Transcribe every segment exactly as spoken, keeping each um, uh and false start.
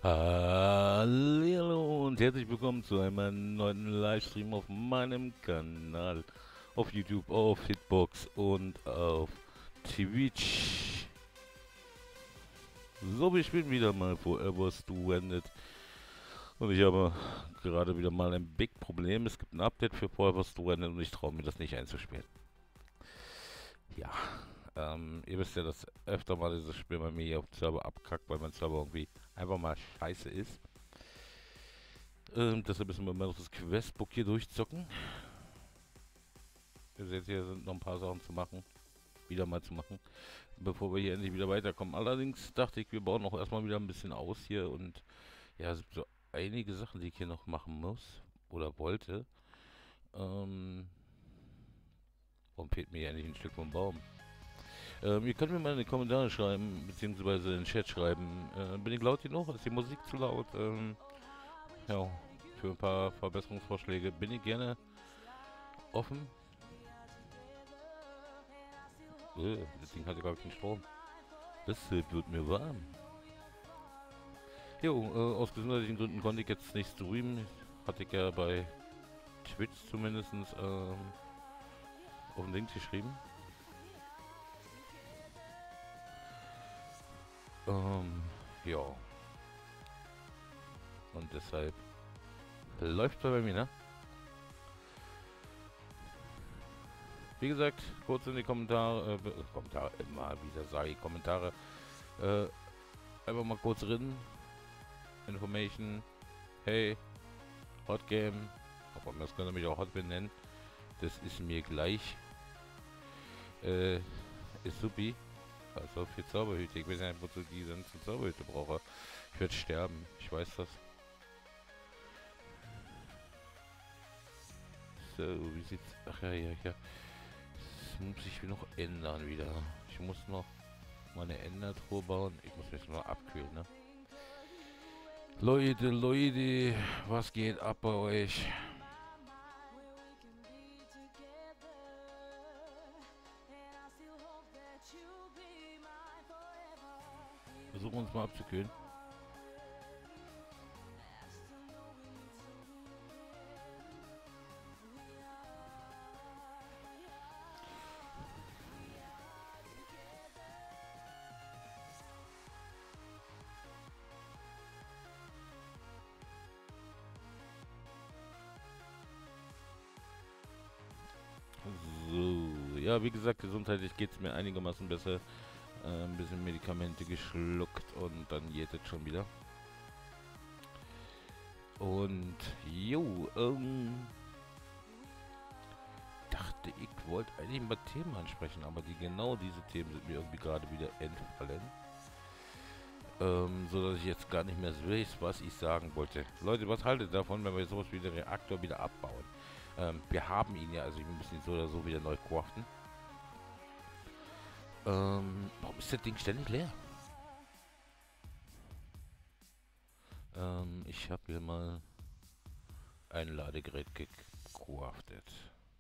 Hallo und herzlich willkommen zu einem neuen Livestream auf meinem Kanal. Auf YouTube, auf Hitbox und auf Twitch. So, wir spielen wieder mal Forever Stranded. Und ich habe gerade wieder mal ein Big Problem. Es gibt ein Update für Forever Stranded und ich traue mir das nicht einzuspielen. Ja, ähm, ihr wisst ja, dass öfter mal dieses Spiel bei mir hier auf dem Server abkackt, weil mein Server irgendwie einfach mal scheiße ist. Ähm, deshalb müssen wir mal noch das Questbook hier durchzocken. Ihr seht, hier sind noch ein paar Sachen zu machen. Wieder mal zu machen. Bevor wir hier endlich wieder weiterkommen. Allerdings dachte ich, wir bauen auch erstmal wieder ein bisschen aus hier. Und ja, es gibt so einige Sachen, die ich hier noch machen muss. Oder wollte. Ähm, warum fehlt mir hier eigentlich ein Stück vom Baum? Ähm, ihr könnt mir mal in die Kommentare schreiben, beziehungsweise in den Chat schreiben. Äh, bin ich laut genug? Ist die Musik zu laut? Ähm, ja, für ein paar Verbesserungsvorschläge bin ich gerne offen. Äh, das Ding hatte gar keinen Strom. Das äh, wird mir warm. Jo, äh, aus gesundheitlichen Gründen konnte ich jetzt nicht streamen. Hatte ich ja bei Twitch zumindest ähm, auf den Link geschrieben. Ähm, ja. Und deshalb läuft bei mir, ne? Wie gesagt, kurz in die Kommentare, äh, Kommentare, immer wieder sage ich Kommentare, äh, einfach mal kurz drin. Information, hey, Hot Game, aber das könnt ihr mich auch Hot benennen, das ist mir gleich, äh, ist supi, also für Zauberhüte, ich weiß nicht, wozu die dann zur Zauberhüte brauche, ich werde sterben, ich weiß das. So, wie sieht's, ach ja, ja, ja, das muss ich noch ändern wieder, ich muss noch meine Endertruhe bauen, ich muss mich noch abkühlen, ne. Leute, Leute, was geht ab bei euch? Versuchen uns mal abzukühlen. So, ja, wie gesagt, gesundheitlich geht es mir einigermaßen besser. Äh, ein bisschen Medikamente geschluckt und dann geht es schon wieder. Und jo, ähm, dachte ich wollte eigentlich mal Themen ansprechen, aber die genau diese Themen sind mir irgendwie gerade wieder entfallen. Ähm, so dass ich jetzt gar nicht mehr weiß, was ich sagen wollte. Leute, was haltet ihr davon, wenn wir sowas wie den Reaktor wieder abbauen? Ähm, wir haben ihn ja, also wir müssen ihn so oder so wieder neu craften. Ähm, warum ist das Ding ständig leer? Ähm, ich habe hier mal ein Ladegerät gecraftet.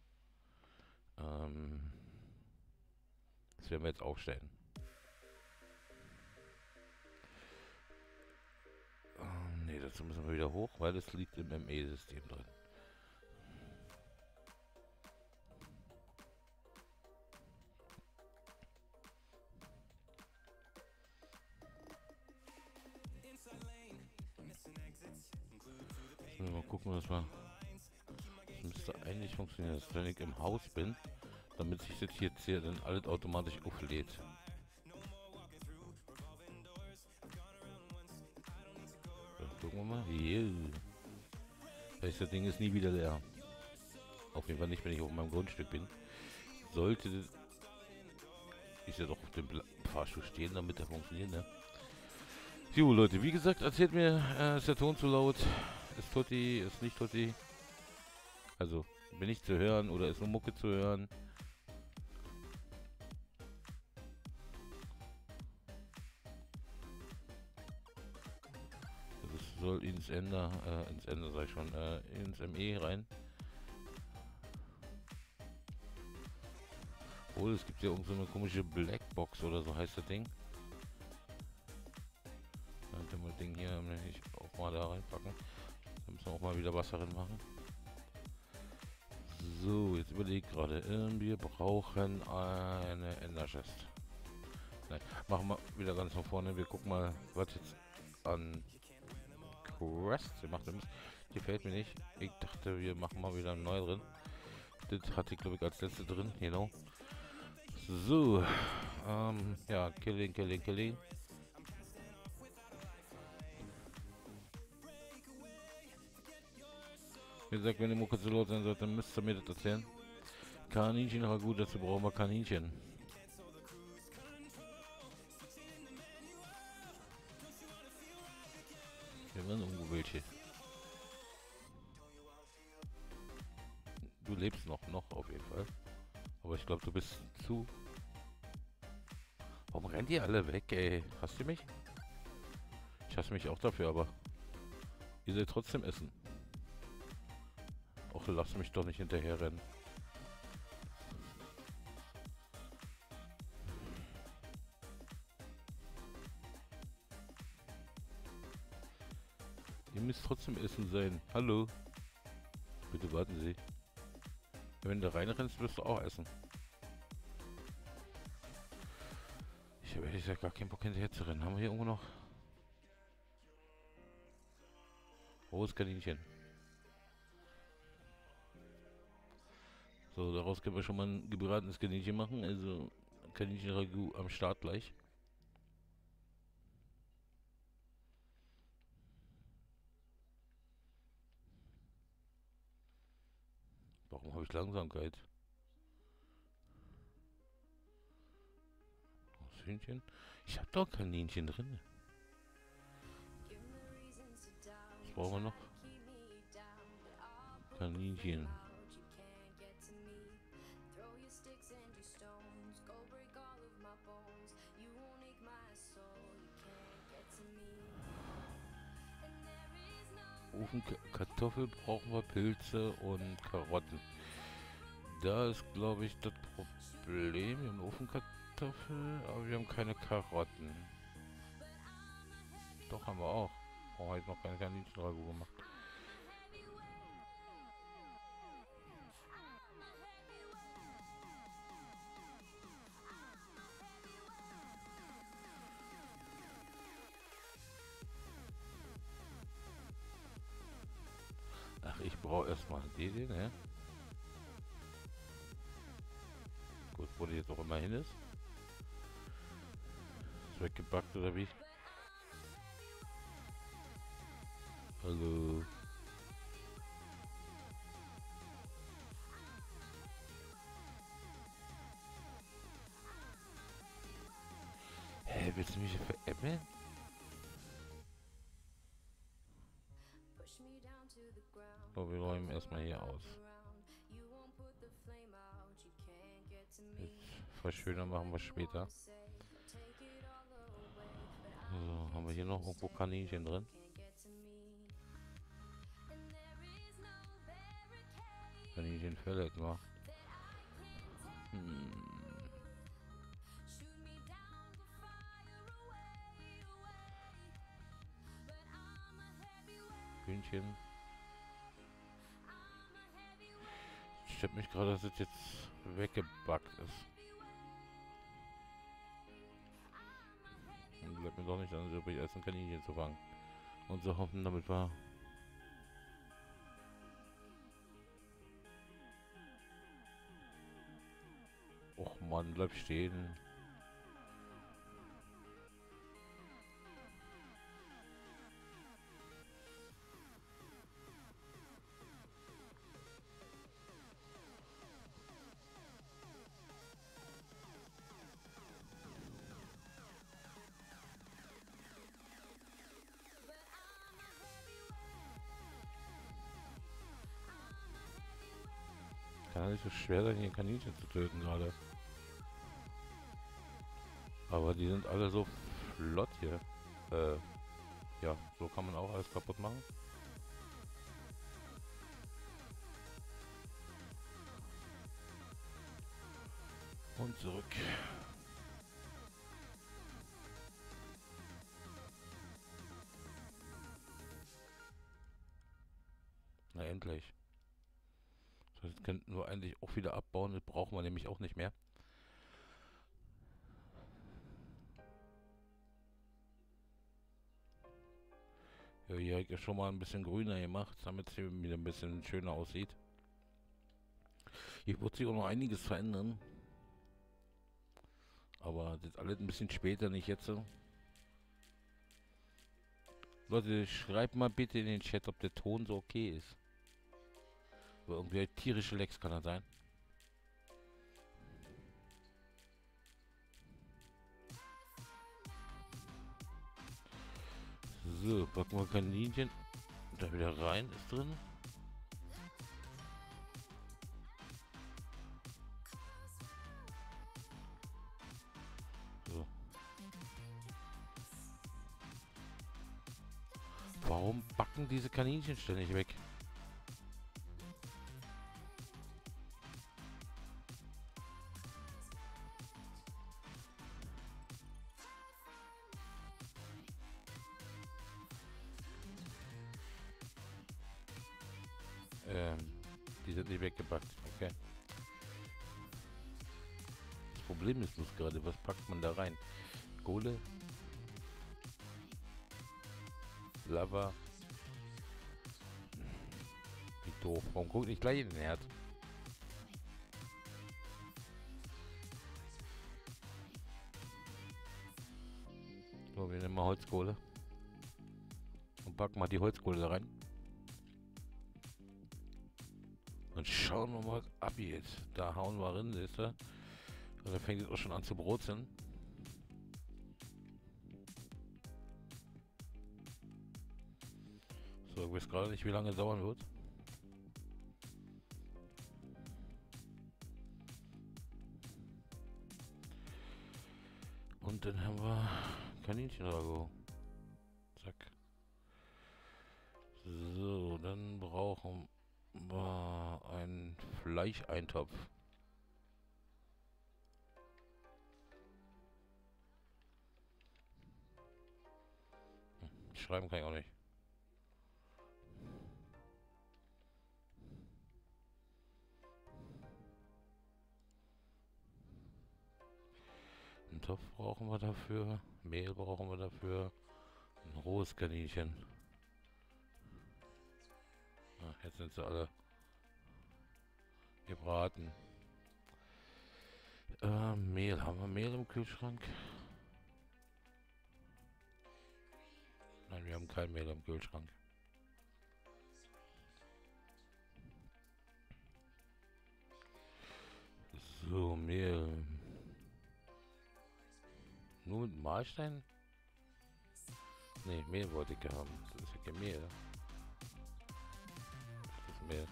Ähm, das werden wir jetzt aufstellen. Ähm, ne, dazu müssen wir wieder hoch, weil es liegt im M E-System drin. So, mal gucken, was wir. Das müsste eigentlich funktionieren, dass wenn ich im Haus bin, damit sich das jetzt hier dann alles automatisch auflädt. So, gucken wir mal. Yeah. Das heißt, das Ding ist nie wieder leer. Auf jeden Fall nicht, wenn ich auf meinem Grundstück bin. Sollte das ist ja doch auf dem Fahrstuhl stehen, damit er funktioniert, ne? Jo, Leute, wie gesagt, erzählt mir, äh, ist der Ton zu laut? Ist Tutti, ist nicht Tutti? Also, bin ich zu hören oder ist nur Mucke zu hören? Das soll ins Ender, äh, ins Ender sag ich schon, äh, ins M E rein. Oh, es gibt ja irgend so eine komische Blackbox oder so heißt das Ding. Dann können wir das Ding hier, ich mal da reinpacken. Da müssen wir auch mal wieder Wasser reinmachen. So, jetzt überlege ich gerade. Äh, wir brauchen eine Ender Chest. Nein, machen wir wieder ganz von vorne. Wir gucken mal, was jetzt an Quest gemacht haben. Gefällt mir nicht. Ich dachte, wir machen mal wieder neu drin. Das hatte ich, glaube ich, als letzte drin. Genau. So. Ähm, ja, Killing, Killing, Killing. Wie gesagt, wenn die Mucke zu laut sein sollte, dann müsst ihr mir das erzählen. Kaninchen, aber gut, dazu brauchen wir Kaninchen. Wir werden irgendwo welche. Du lebst noch, noch auf jeden Fall. Aber ich glaube, du bist zu... Warum rennt ihr alle weg, ey? Hasst ihr mich? Ich hasse mich auch dafür, aber... Ihr sollt trotzdem essen. Och, lasst mich doch nicht hinterher rennen. Ihr müsst trotzdem essen sein. Hallo? Bitte warten Sie. Wenn du reinrennst, wirst du auch essen. Ich habe ehrlich gesagt gar keinen Bock hinterher zu rennen. Haben wir hier irgendwo noch? Rohes Kaninchen. So, daraus können wir schon mal ein gebratenes Kaninchen machen. Also Kaninchen-Ragout am Start gleich. Warum habe ich Langsamkeit? Das Hühnchen? Ich habe doch Kaninchen drin. Was brauchen wir noch? Kaninchen. Ofen Kartoffel brauchen wir, Pilze und Karotten. Da ist, glaube ich, das Problem. Wir haben Ofenkartoffel, aber wir haben keine Karotten. Doch, haben wir auch. Oh, heute noch keine Kaninchen-Ragout gemacht. Ach, ich brauche erstmal die, die, ne? Gut, wo die jetzt auch immer hin ist. Ist weggebackt oder wie? Hallo. Hä, willst du mich hier veräppeln? So, wir räumen erstmal hier aus. Jetzt verschönern machen wir später. So, haben wir hier noch irgendwo Kaninchen drin? Kaninchenfälle etwa. Hm. Hühnchen. Stört mich gerade, dass es jetzt weggebackt ist. Und bleibt mir doch nicht an, übrig, als ein Kaninchen zu fangen. Und so hoffen, damit wir... Och Mann, bleib stehen. Kann ja nicht so schwer sein, hier ein Kaninchen zu töten gerade. Aber die sind alle so flott hier. Äh, ja, so kann man auch alles kaputt machen. Und zurück. endlich. Das könnten wir eigentlich auch wieder abbauen, das brauchen wir nämlich auch nicht mehr. Ja, hier habe ich ja schon mal ein bisschen grüner gemacht, damit es hier wieder ein bisschen schöner aussieht. Hier wird sich auch noch einiges verändern. Aber das alles ein bisschen später, nicht jetzt. Leute, schreibt mal bitte in den Chat, ob der Ton so okay ist. Aber irgendwie tierische Lecks kann er sein. So, packen wir Kaninchen da wieder rein, ist drin. So. Warum backen diese Kaninchen ständig weg? Ähm, die sind nicht weggepackt. Okay. Das Problem ist bloß gerade, was packt man da rein? Kohle? Lava? Wie doof. Warum guckt nicht gleich in den Herd? So, wir nehmen mal Holzkohle. Und packen mal die Holzkohle da rein. Und schauen wir mal, ab jetzt. Da hauen wir rein, siehst du? Und da fängt es auch schon an zu brutzeln. So, ich weiß gerade nicht, wie lange es dauern wird. Und dann haben wir Kaninchenragout. Zack. So, dann brauchen wir einen Fleischeintopf. Hm, schreiben kann ich auch nicht. Einen Topf brauchen wir dafür. Mehl brauchen wir dafür. Ein rohes Kaninchen. Ah, jetzt sind sie alle gebraten. Äh, Mehl. Haben wir Mehl im Kühlschrank? Nein, wir haben kein Mehl im Kühlschrank. So, Mehl. Nur mit Mahlstein? Ne, Mehl wollte ich haben. Das ist ja kein Mehl. Das ist Mehl.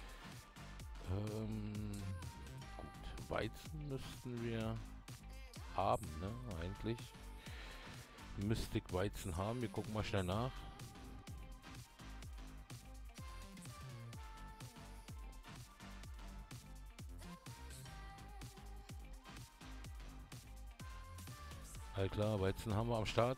Ähm, gut. Weizen müssten wir haben, ne? Eigentlich. Müsste ich Weizen haben. Wir gucken mal schnell nach. All klar, Weizen haben wir am Start.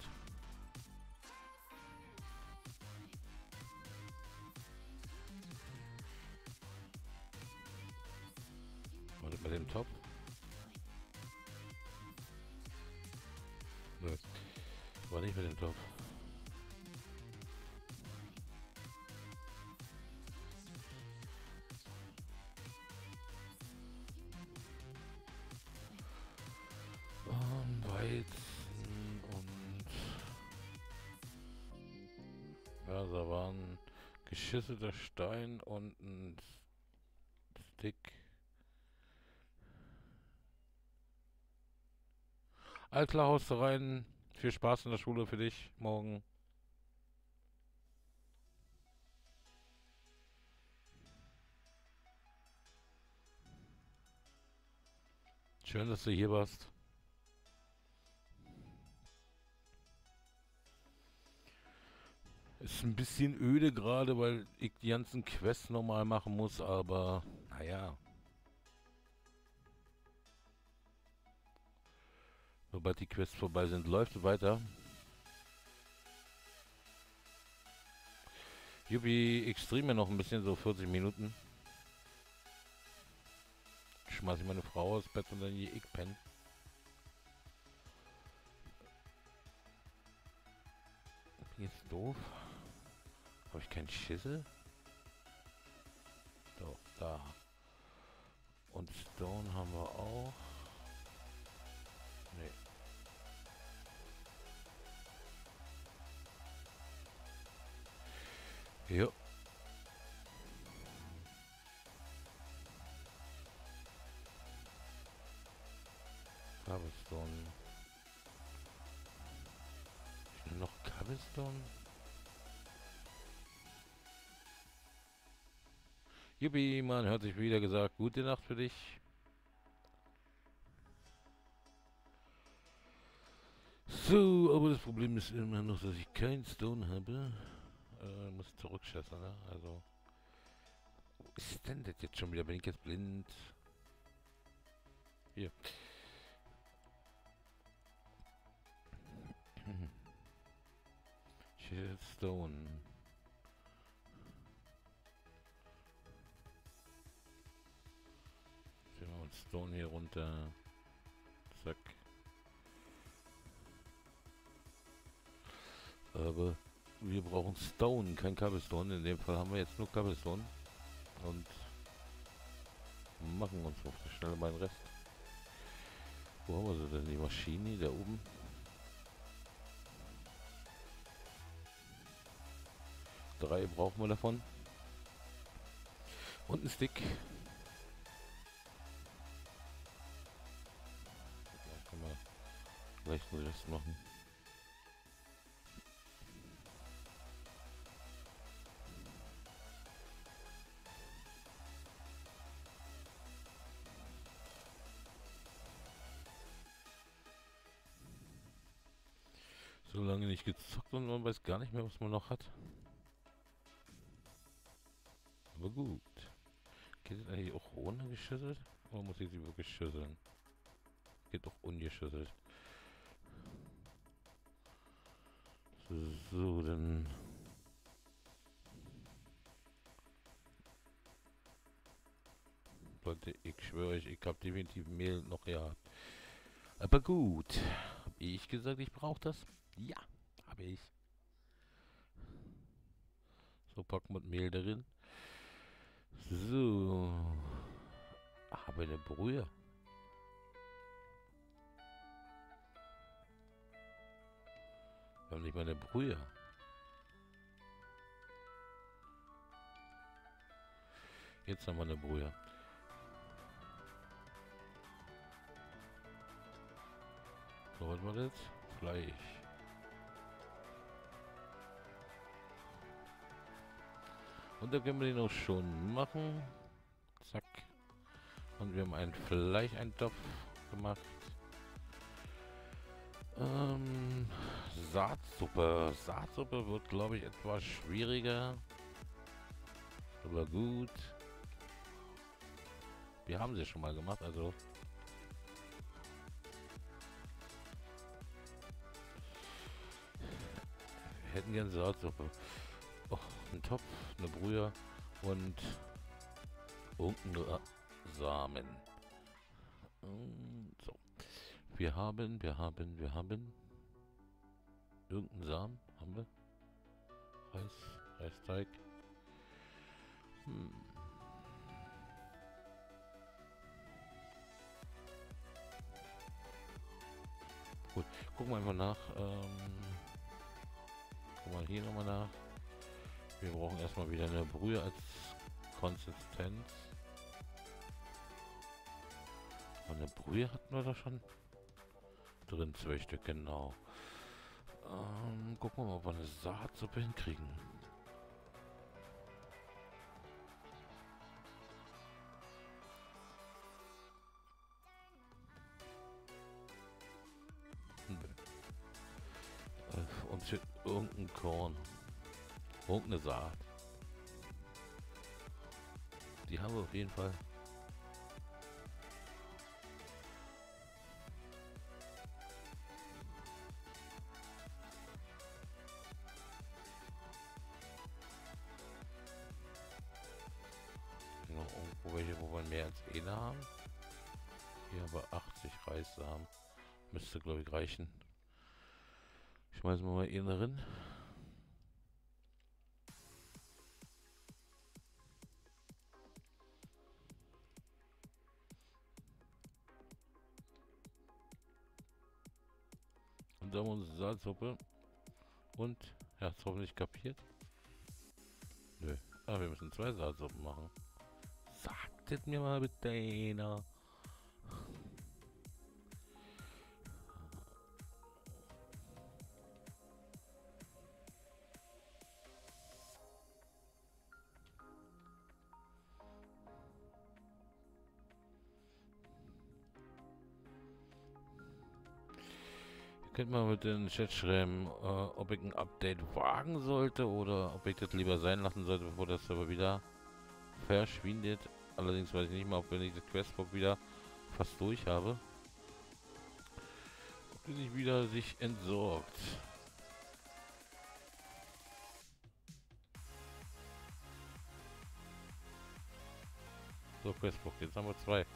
Warte bei dem Top. Nö. War nicht mit dem Top. Und Weizen und ja, da waren geschisselter Stein und ein Stick. All klar, haust du rein. Viel Spaß in der Schule für dich morgen. Schön, dass du hier warst. Ist ein bisschen öde gerade, weil ich die ganzen Quests nochmal machen muss, aber naja. Sobald die Quests vorbei sind, läuft es weiter. Juppie, ich streame noch ein bisschen, so vierzig Minuten. Schmeiß ich meine Frau aus Bett und dann gehe ich pennen. Bin jetzt doof. Habe ich keinen Schissel? Doch, da. Und Stone haben wir auch. Nee. Jo. Cobblestone. Ich nehme noch Cobblestone. Juppie, man hört sich wieder gesagt, gute Nacht für dich. So, aber das Problem ist immer noch, dass ich keinen Stone habe. Äh, muss zurückschätzen, ne? Also. Wo ist denn das jetzt schon wieder? Bin ich jetzt blind? Hier. Stone. Ziehen wir uns Stone hier runter. Zack. Aber wir brauchen Stone, kein Cobblestone. In dem Fall haben wir jetzt nur Cobblestone. Und machen uns auf die Schnelle mal den Rest. Wo haben wir sie denn? Die Maschine da oben. Drei brauchen wir davon. Und ein Stick. Da können wir gleich den Rest machen. So lange nicht gezockt und man weiß gar nicht mehr, was man noch hat. Aber gut. Geht es eigentlich auch ohne geschüttelt? Oder muss ich sie wirklich schütteln? Geht auch ungeschüttelt. So, dann... Leute, ich schwöre euch, ich habe definitiv Mehl noch gehabt. Aber gut. Habe ich gesagt, ich brauche das? Ja, habe ich. So, packen wir Mehl darin. So. Habe eine Brühe. Wir haben nicht mal eine Brühe. Jetzt haben wir eine Brühe. So, was war das? Fleisch. Und da können wir den auch schon machen. Zack. Und wir haben einen Fleischeintopf gemacht. Ähm, Saatsuppe. Saatsuppe wird, glaube ich, etwas schwieriger. Aber gut. Wir haben sie schon mal gemacht, also. Wir hätten gerne Saatsuppe. Oh, ein Topf, eine Brühe und irgendeine Samen. So. Wir haben, wir haben, wir haben irgendeinen Samen, haben wir? Reis, Reisteig. Hm. Gut, gucken wir einfach nach. Ähm, gucken wir hier nochmal nach. Wir brauchen erstmal wieder eine Brühe als Konsistenz. Und eine Brühe hatten wir da schon drin, zwei Stück, genau. Ähm, gucken wir mal, ob wir eine Saatsuppe hinkriegen. Äh, uns fehlt irgendein Korn. Irgendeine Saat. Die haben wir auf jeden Fall. welche, wo wir mehr als eine haben. Hier aber achtzig Reissamen. Müsste, glaube ich, reichen. Schmeißen wir mal eine rein. Und dann unsere Salzsuppe. Und, ja, hat's hoffentlich kapiert. Nö. Ah, wir müssen zwei Salzsuppen machen. Sagt es mir mal bitte einer. Könnt mal mit den Chat schreiben, äh, ob ich ein Update wagen sollte oder ob ich das lieber sein lassen sollte, bevor das aber wieder verschwindet. Allerdings weiß ich nicht mal, ob wenn ich das Questbook wieder fast durch habe, ob die nicht wieder sich entsorgt. So, Questbook, jetzt haben wir zwei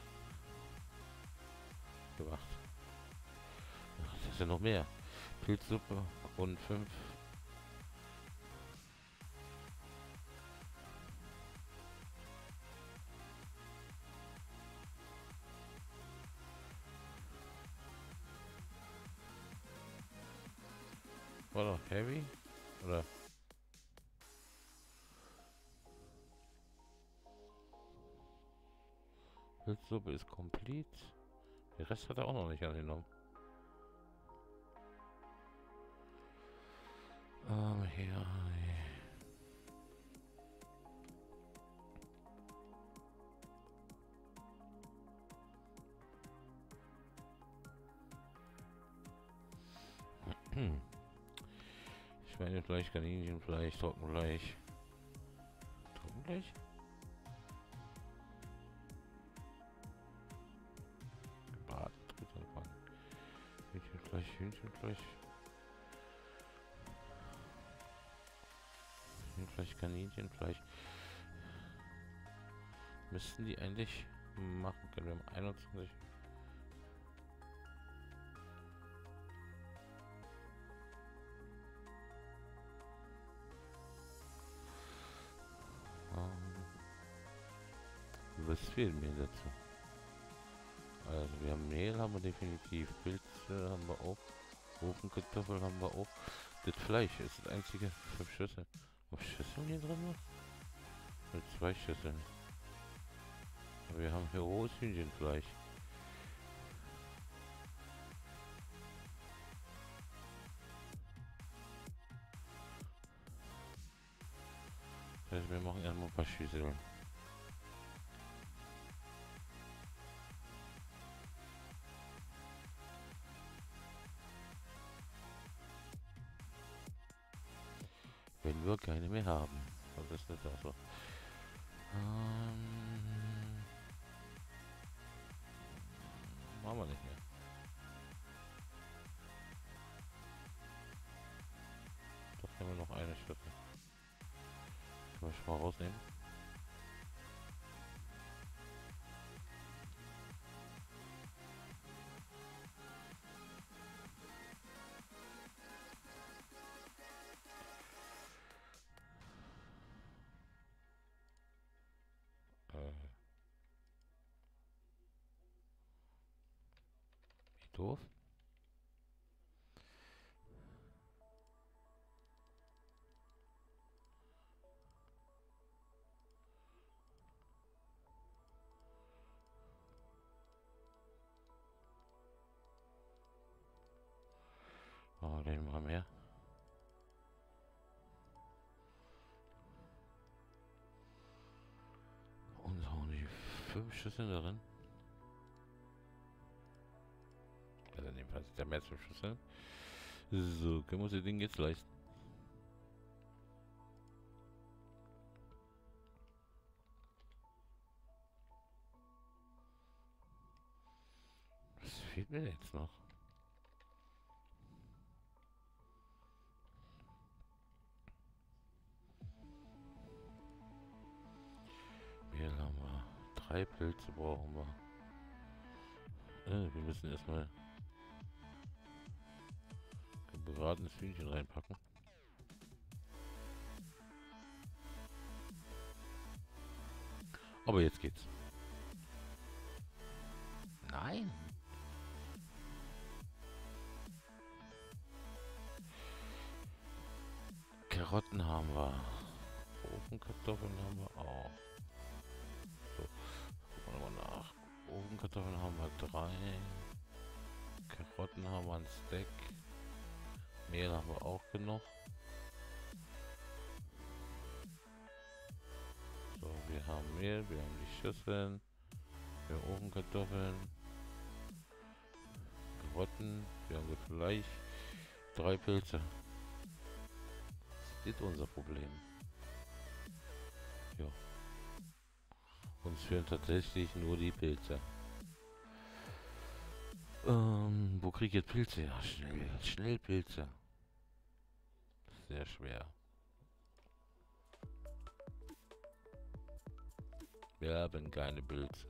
gemacht. Ach, das ist ja noch mehr. Pilzsuppe und fünf. War doch heavy? Oder? Pilzsuppe ist komplett. Der Rest hat er auch noch nicht angenommen. Ähm, ja. Hm. Schweinefleisch, Kaninchenfleisch, Trockenfleisch. Trockenfleisch? Gebraten, Hühnchenfleisch, Hühnchenfleisch. Hühnchenfleisch, Kaninchenfleisch. Müssten die eigentlich machen können. Wir haben einundzwanzig. Was fehlt mir dazu? Also wir haben Mehl, haben wir definitiv. Pilze haben wir auch. Ofenkartoffeln haben wir auch. Das Fleisch ist das einzige. Fünf Schüsseln. Auf Schüsseln hier drin noch? Mit zwei Schüsseln. Aber wir haben hier rohes Hühnchenfleisch. Das heißt, wir machen erstmal ein paar Schüsseln. Wenn wir keine mehr haben. Das ist nicht auch so. Ähm, machen wir nicht mehr. Doch haben wir noch eine Schüssel. Können wir schon mal rausnehmen. Äh, wie doof. Machen wir gleich mal mehr. Und hauen die fünf Schüsseln darin. Also in dem Fall ist der mehr als fünf Schüsseln. So, können wir uns das Ding jetzt leisten. Was fehlt mir jetzt noch? Mehl haben wir. Drei Pilze brauchen wir. Äh, wir müssen erstmal ein gebratenes Hühnchen reinpacken. Aber jetzt geht's. Nein. Karotten haben wir. Ofenkartoffeln haben wir auch. So, gucken wir mal nach. Ofenkartoffeln haben wir drei. Karotten haben wir ein Stack. Mehl haben wir auch genug. So, wir haben Mehl, wir haben die Schüsseln, wir haben Ofenkartoffeln, Karotten, wir haben das Fleisch, drei Pilze. Das ist unser Problem. Ja. Uns fehlen tatsächlich nur die Pilze. Ähm, wo kriege ich jetzt Pilze? Ja, schnell, schnell Pilze. Sehr schwer. Wir haben keine Pilze.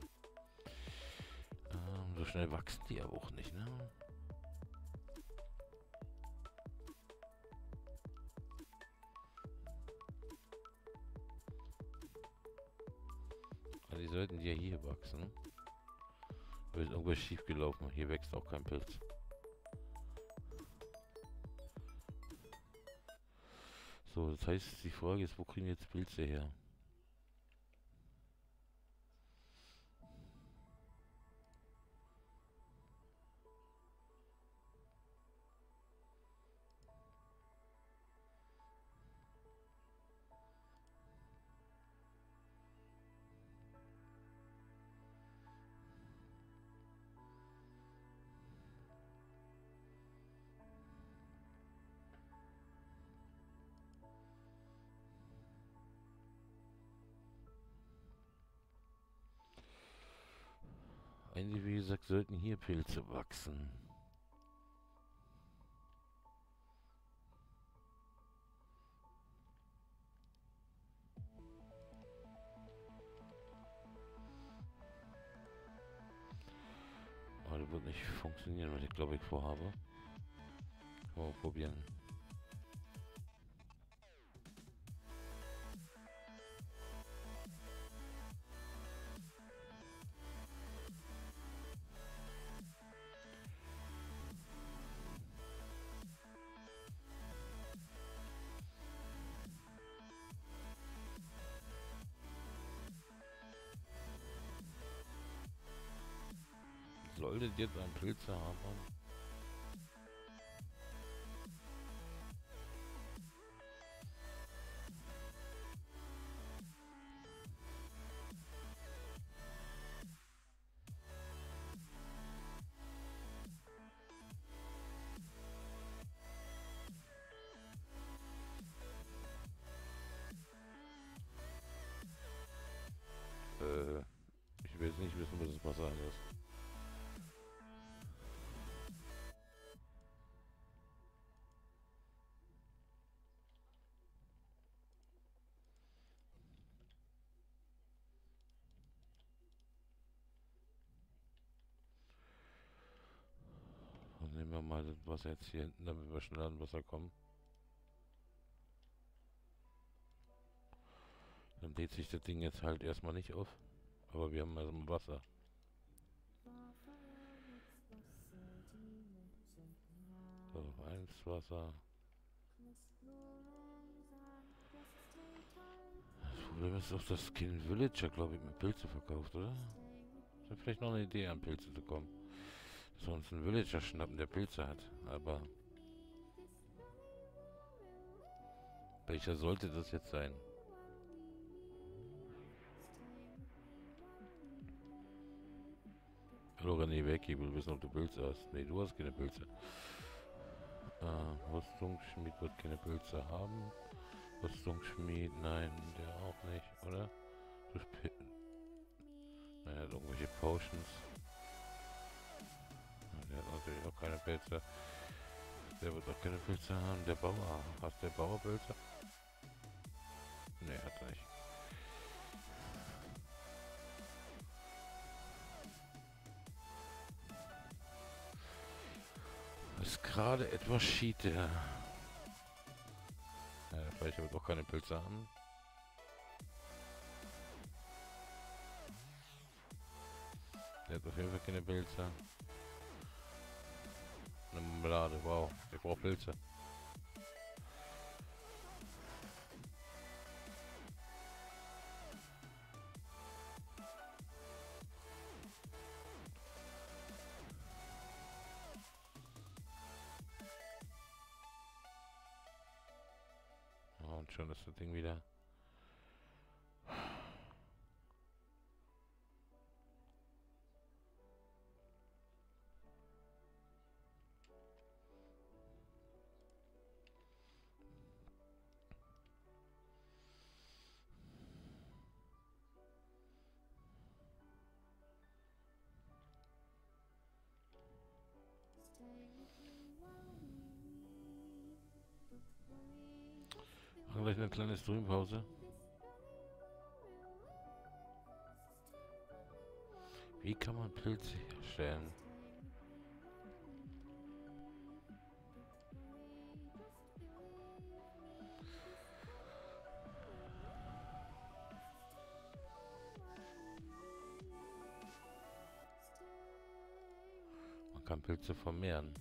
Ähm, so schnell wachsen die aber auch nicht, ne? Also die sollten ja hier wachsen. Da ist irgendwas schief gelaufen. Hier wächst auch kein Pilz. So, das heißt, die Frage ist, wo kriegen wir jetzt Pilze her? Eigentlich, wie gesagt, sollten hier Pilze wachsen. Aber das wird nicht funktionieren, was ich glaube ich vorhabe. Mal probieren. Solltet jetzt ein Pilze haben? Äh, ich will jetzt nicht wissen, was das Wasser ist. Und nehmen wir mal das Wasser jetzt hier hinten, damit wir schneller an Wasser kommen. Dann lädt sich das Ding jetzt halt erstmal nicht auf. Aber wir haben also Wasser. So, eins Wasser. Das Problem ist auch, dass Skin Villager, glaube ich, mit Pilze verkauft, oder? Das wäre vielleicht noch eine Idee, an Pilze zu kommen. Dass wir uns einen Villager schnappen, der Pilze hat. Aber welcher sollte das jetzt sein? Hallo René weg, ich will wissen, ob du Pilze hast. Ne, du hast keine Pilze. Äh, Rüstungsschmied wird keine Pilze haben. Rüstungsschmied, nein, der auch nicht, oder? Das Pi naja, irgendwelche Potions. Der hat natürlich auch keine Pilze. Der wird auch keine Pilze haben. Der Bauer. Hast der Bauer Pilze? Ne, hat er nicht. gerade etwas schied, ja. Ja, vielleicht habe ich doch keine Pilze an. Der hat auf jeden Fall keine Pilze. Eine Marmelade, wow. Ich brauche Pilze. Oh, und schon ist das Ding wieder. Machen gleich eine kleine Streampause. Wie kann man Pilze herstellen? Man kann Pilze vermehren.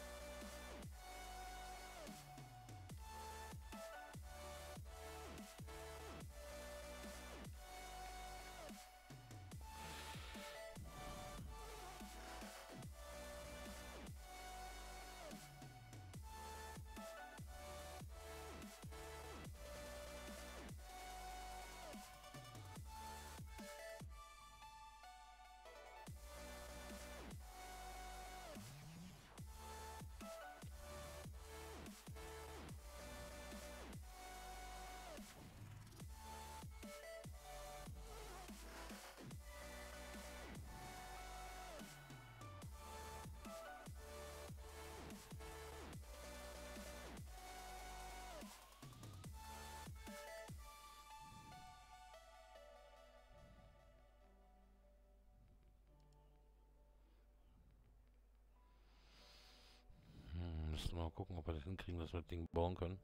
Müssen wir mal gucken, ob wir das hinkriegen, dass wir das Ding bauen können.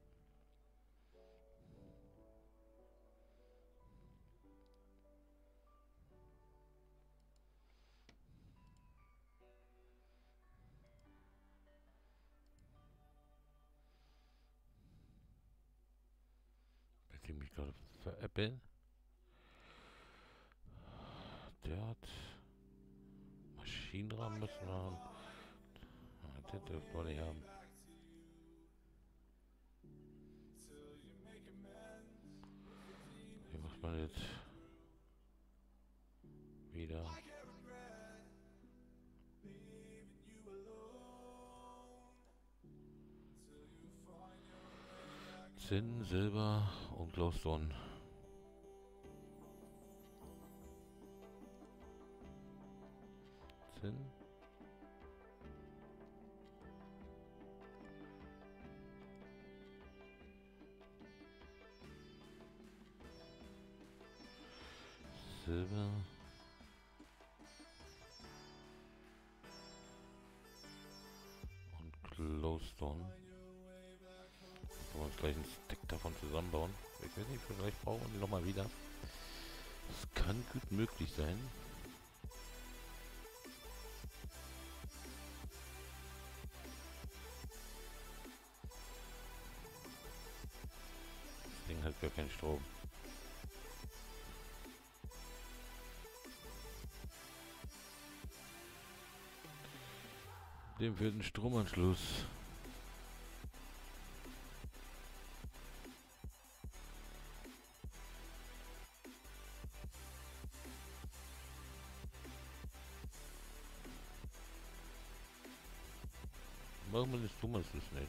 Will die mich gerade veräppeln? Der hat Maschinenraum müssen wir haben. Ah, den dürfen wir nicht haben. Wie macht man jetzt wieder? Zinn, Silber und Glowstone. Zinn. Silber. Und Glowstone. Können wir uns gleich einen Stack davon zusammenbauen. Ich weiß nicht, vielleicht brauchen wir die nochmal wieder. Das kann gut möglich sein. Das Ding hat gar keinen Strom. Dem fehlt ein Stromanschluss. Warum ist Stromanschluss nicht?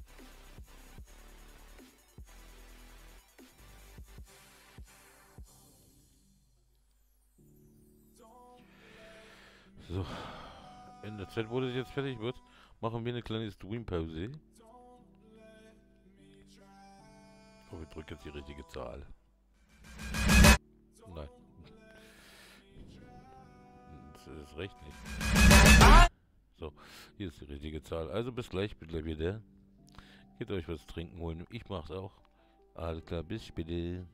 So. In der Zeit, wo das jetzt fertig wird, machen wir eine kleine Streampause. Ich hoffe, ich drücke jetzt die richtige Zahl. Nein. Das ist recht nicht. So, Hier ist die richtige Zahl. Also bis gleich, bitte wieder. Geht euch was trinken holen. Ich mach's auch. Alles klar, bis später.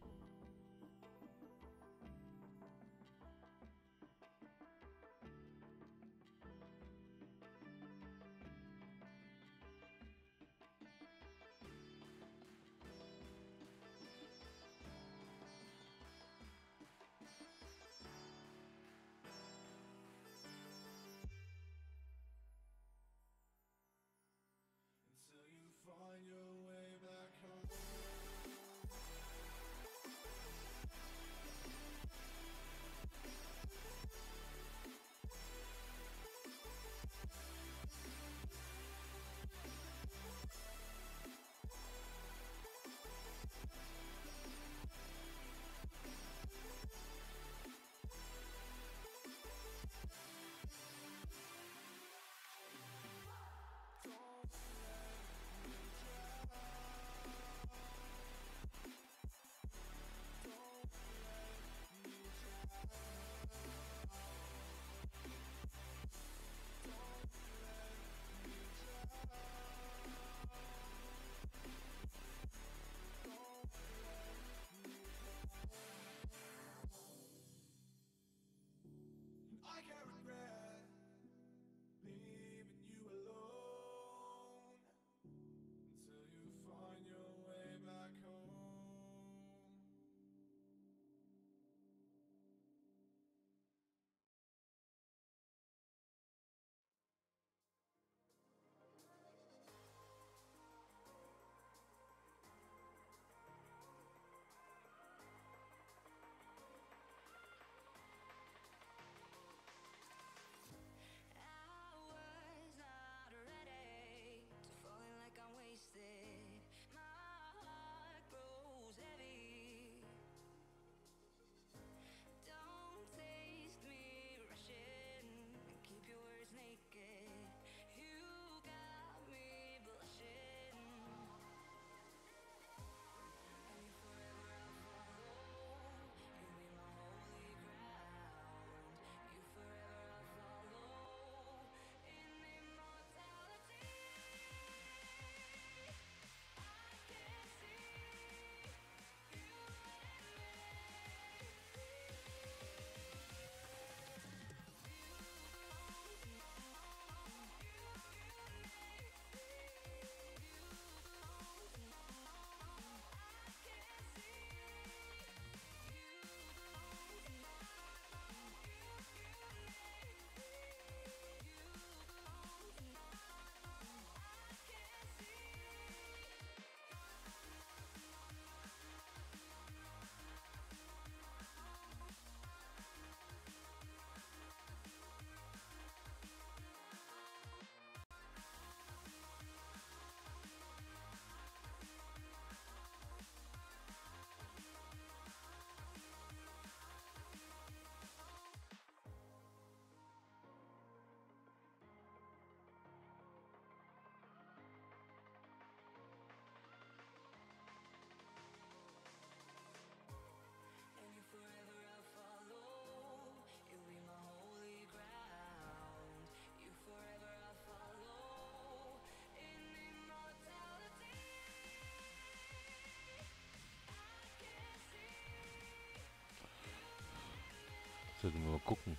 Sollten wir mal gucken.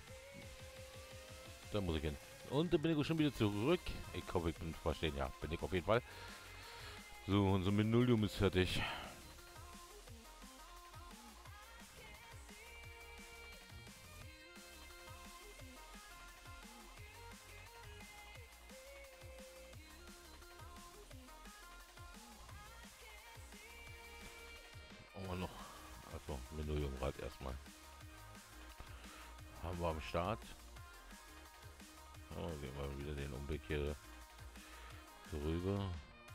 Da muss ich hin. Und da bin ich auch schon wieder zurück. Ich hoffe, ich bin verstehen. Ja, bin ich auf jeden Fall. So, unser Menülium ist fertig. Haben wir noch. Also, Menülium-Rad erstmal. Haben wir am Start. Oh, gehen wir wieder den Umweg hier rüber.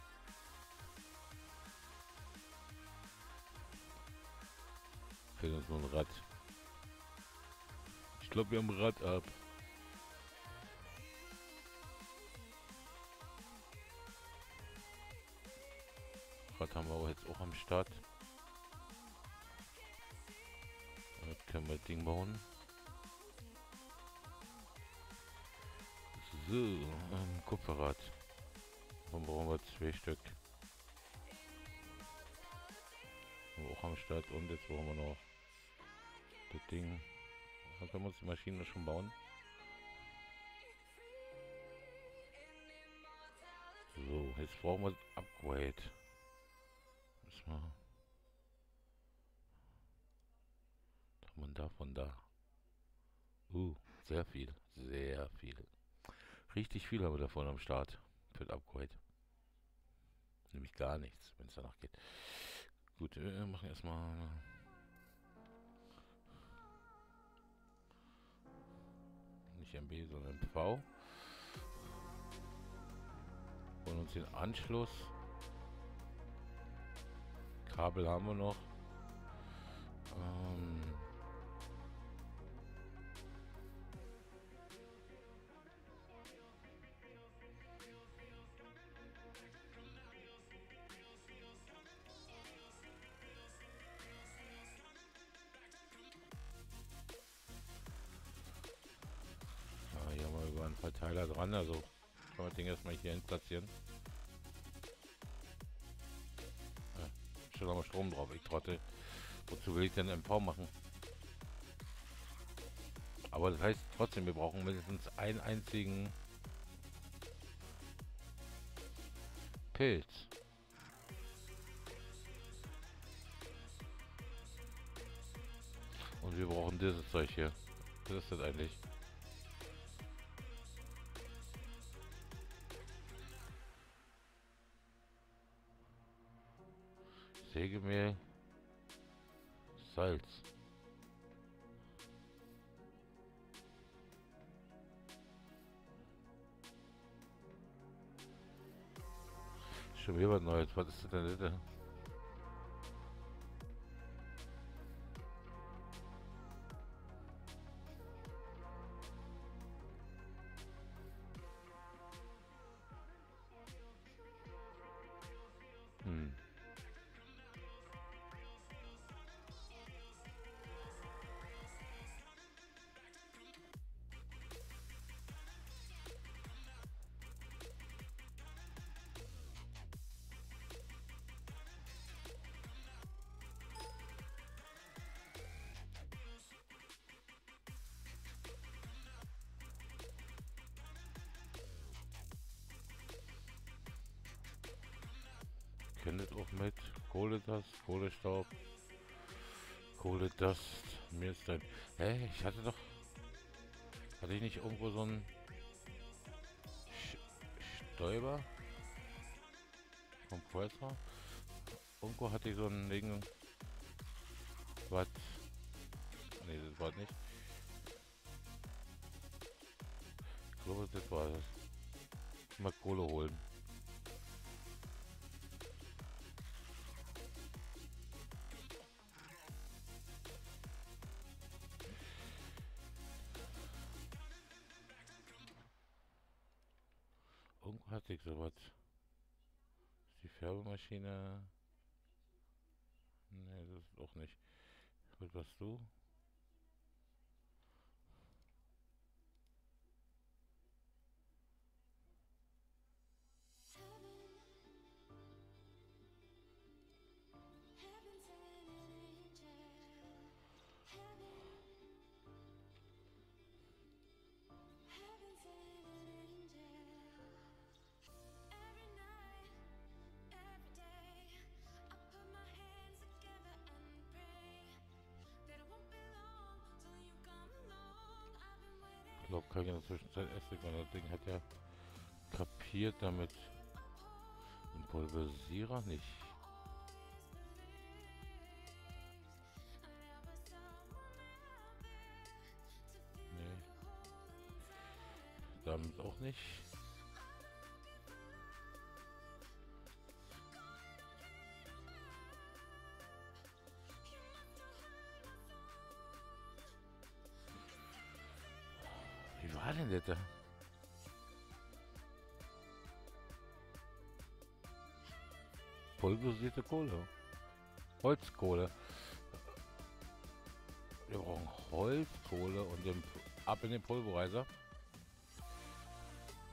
Fehlt uns noch ein Rad. Ich glaube, wir haben ein Rad ab. Rad haben wir aber jetzt auch am Start. Jetzt können wir das Ding bauen. So, ähm, Kupferrad. Dann brauchen wir zwei Stück. Auch am Start. Und jetzt brauchen wir noch das Ding. Dann können wir uns die Maschine schon bauen. So, jetzt brauchen wir das Upgrade. Müssen wir. Was haben wir davon da? Uh, sehr viel. Sehr viel. Richtig viel haben wir davon am Start. Für das Upgrade. Nämlich gar nichts, wenn es danach geht. Gut, wir machen erstmal. Nicht M B, sondern M V. Und uns den Anschluss. Kabel haben wir noch. Ähm. Ja, hier haben wir über einen Verteiler dran, also können wir das Ding erstmal hier hin platzieren. Ja, schon haben wir Strom drauf, ich trottel. Wozu will ich denn M V machen? Aber das heißt trotzdem, wir brauchen mindestens einen einzigen Pilz. Und wir brauchen dieses Zeug hier. Was ist das eigentlich? Sägemehl, Salz. Schon wieder was Neues. Was ist das denn bitte? Hm. Kennt das auch mit Kohledust, Kohlestaub, Kohledust. Mir ist ein. Hä? Ich hatte doch. Hatte ich nicht irgendwo so ein Sch Stäuber? Kompressor? Irgendwo hatte ich so ein Ding. Was? Ne, das war nicht. Ich glaube, das war das. Mal Kohle holen. Irgendwo hatte ich sowas. Ist die Färbemaschine? Ne, das ist auch nicht. Was warst du? Ich glaube, kann ich in der Zwischenzeit essen, weil das Ding hat ja kapiert damit. Ein Pulverisierer nicht. Nee. Damit auch nicht. Wie war denn das da? Pulverisierte Kohle. Holzkohle. Wir brauchen Holzkohle und den, ab in den Pulverizer.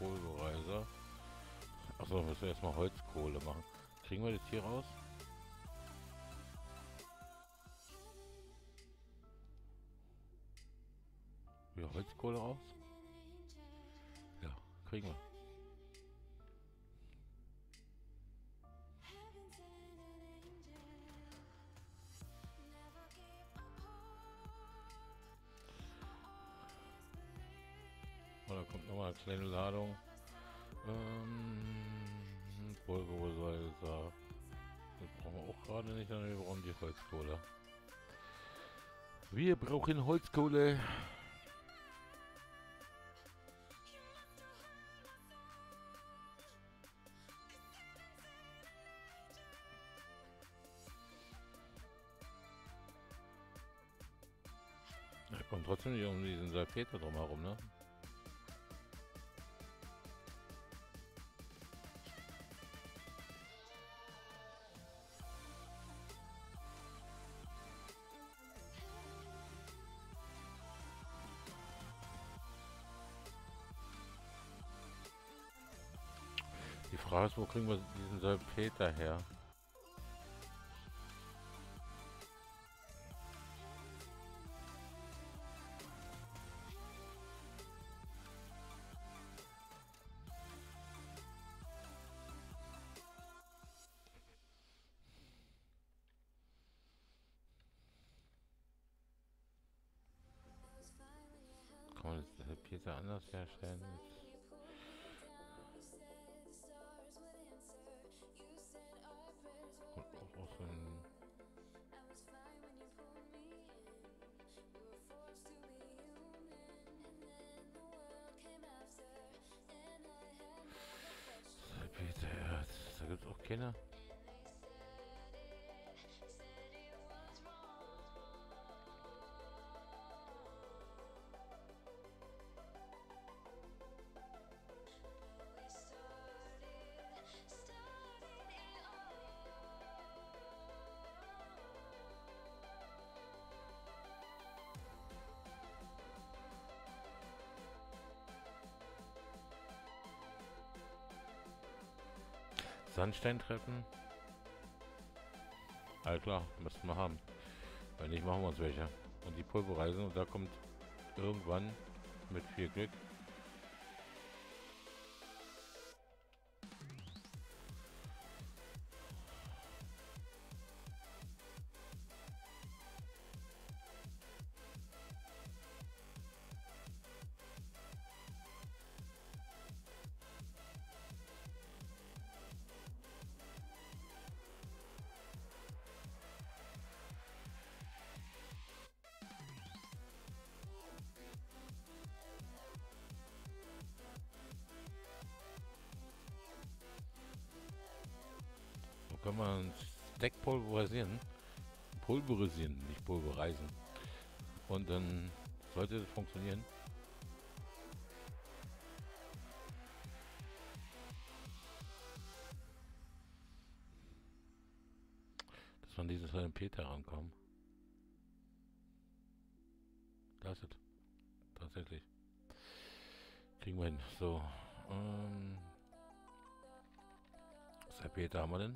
Pulverizer. Achso, müssen wir erstmal Holzkohle machen. Kriegen wir das hier raus? Ja, Holzkohle raus? Ja, kriegen wir. Oh, da kommt nochmal eine kleine Ladung. Ähm, Pulverizer. Das brauchen wir auch gerade nicht, sondern wir brauchen die Holzkohle. Wir brauchen Holzkohle. Da kommt trotzdem nicht um diesen Salpeter drum herum, ne? Die Frage ist, wo kriegen wir diesen Salpeter her? Kann man das Salpeter anders herstellen? Und auch aus so einem Salpetererz. Da gibt es auch keine. Sandsteintreppen. All klar, müssten wir haben. Wenn nicht, machen wir uns welche. Und die Pulverreisen und da kommt irgendwann mit viel Glück kann man Stack pulverisieren. Pulverisieren, nicht pulverisieren. Und dann sollte das funktionieren. Dass man dieses Salpeter rankommt. Da ist es. Tatsächlich. Kriegen wir hin. So. Ähm, Salpeter haben wir denn?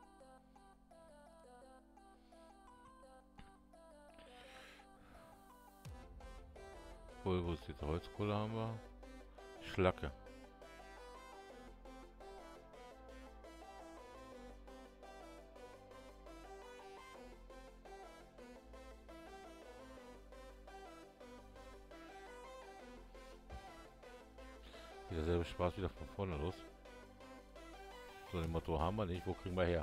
Pulverisierte Holzkohle haben wir. Schlacke. Wieder selbe Spaß wieder von vorne los. So ein Motto haben wir nicht. Wo kriegen wir her?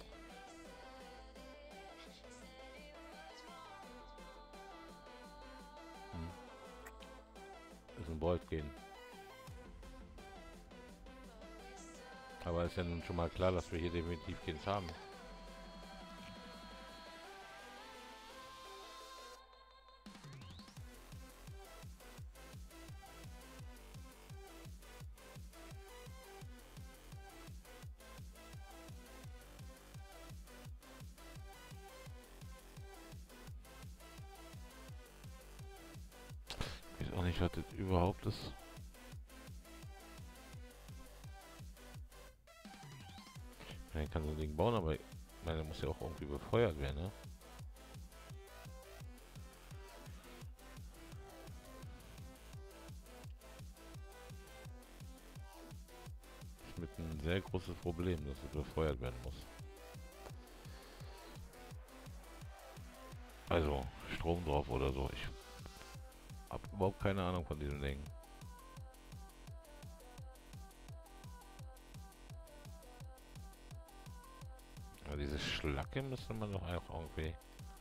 Hm. Das ist ein Bolt gehen. Aber ist ja nun schon mal klar, dass wir hier definitiv keins haben. Ich weiß auch nicht, was das überhaupt ist. Ding bauen, aber ich meine, der muss ja auch irgendwie befeuert werden, ne? Das ist mit ein sehr großes Problem, dass es befeuert werden muss. Also, Strom drauf oder so. Ich habe überhaupt keine Ahnung von diesem Ding. Aber diese Schlacke müsste man doch auch irgendwie...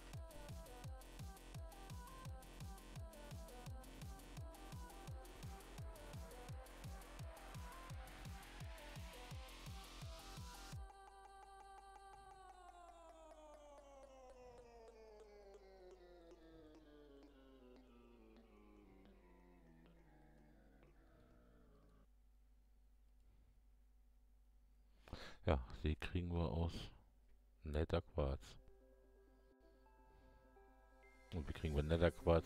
Ja, die kriegen wir aus netter Quarz. Und wie kriegen wir netter Quarz?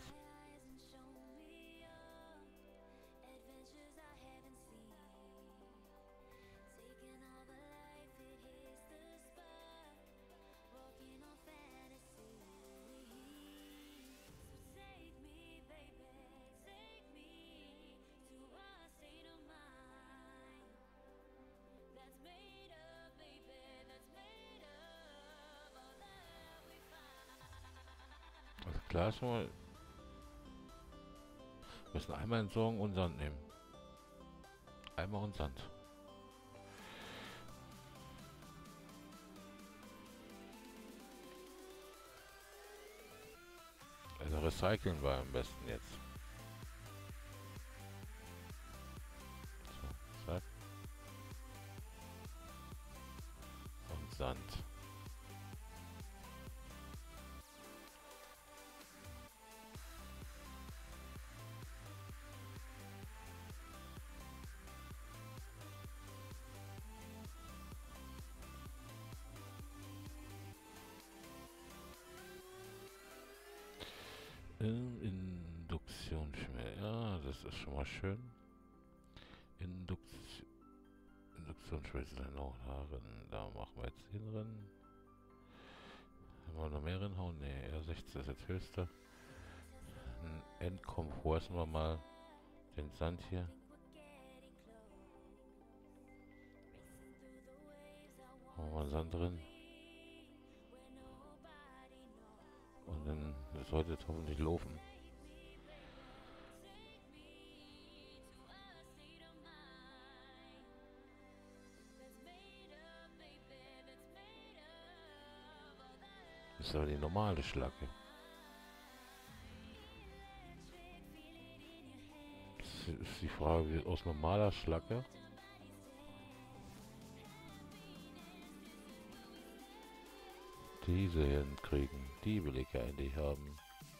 Also klar schon mal, wir müssen einmal entsorgen und Sand nehmen. Einmal und Sand. Also recyceln wir am besten jetzt. So, zack. Und Sand. Induktionsschmelze. Ja, das ist schon mal schön. Induktion. Induktionsschmelze dann auch darin. Da machen wir jetzt den drin. Haben wir noch mehr reinhauen? Ne, R sechzehn ist jetzt höchster. Ein Endkomfort. Lassen wir mal den Sand hier. Haben wir mal Sand drin. Und dann sollte es hoffentlich laufen. Das ist aber die normale Schlacke. Das ist die Frage, wie aus normaler Schlacke diese hinkriegen. Die will ich ja eigentlich haben.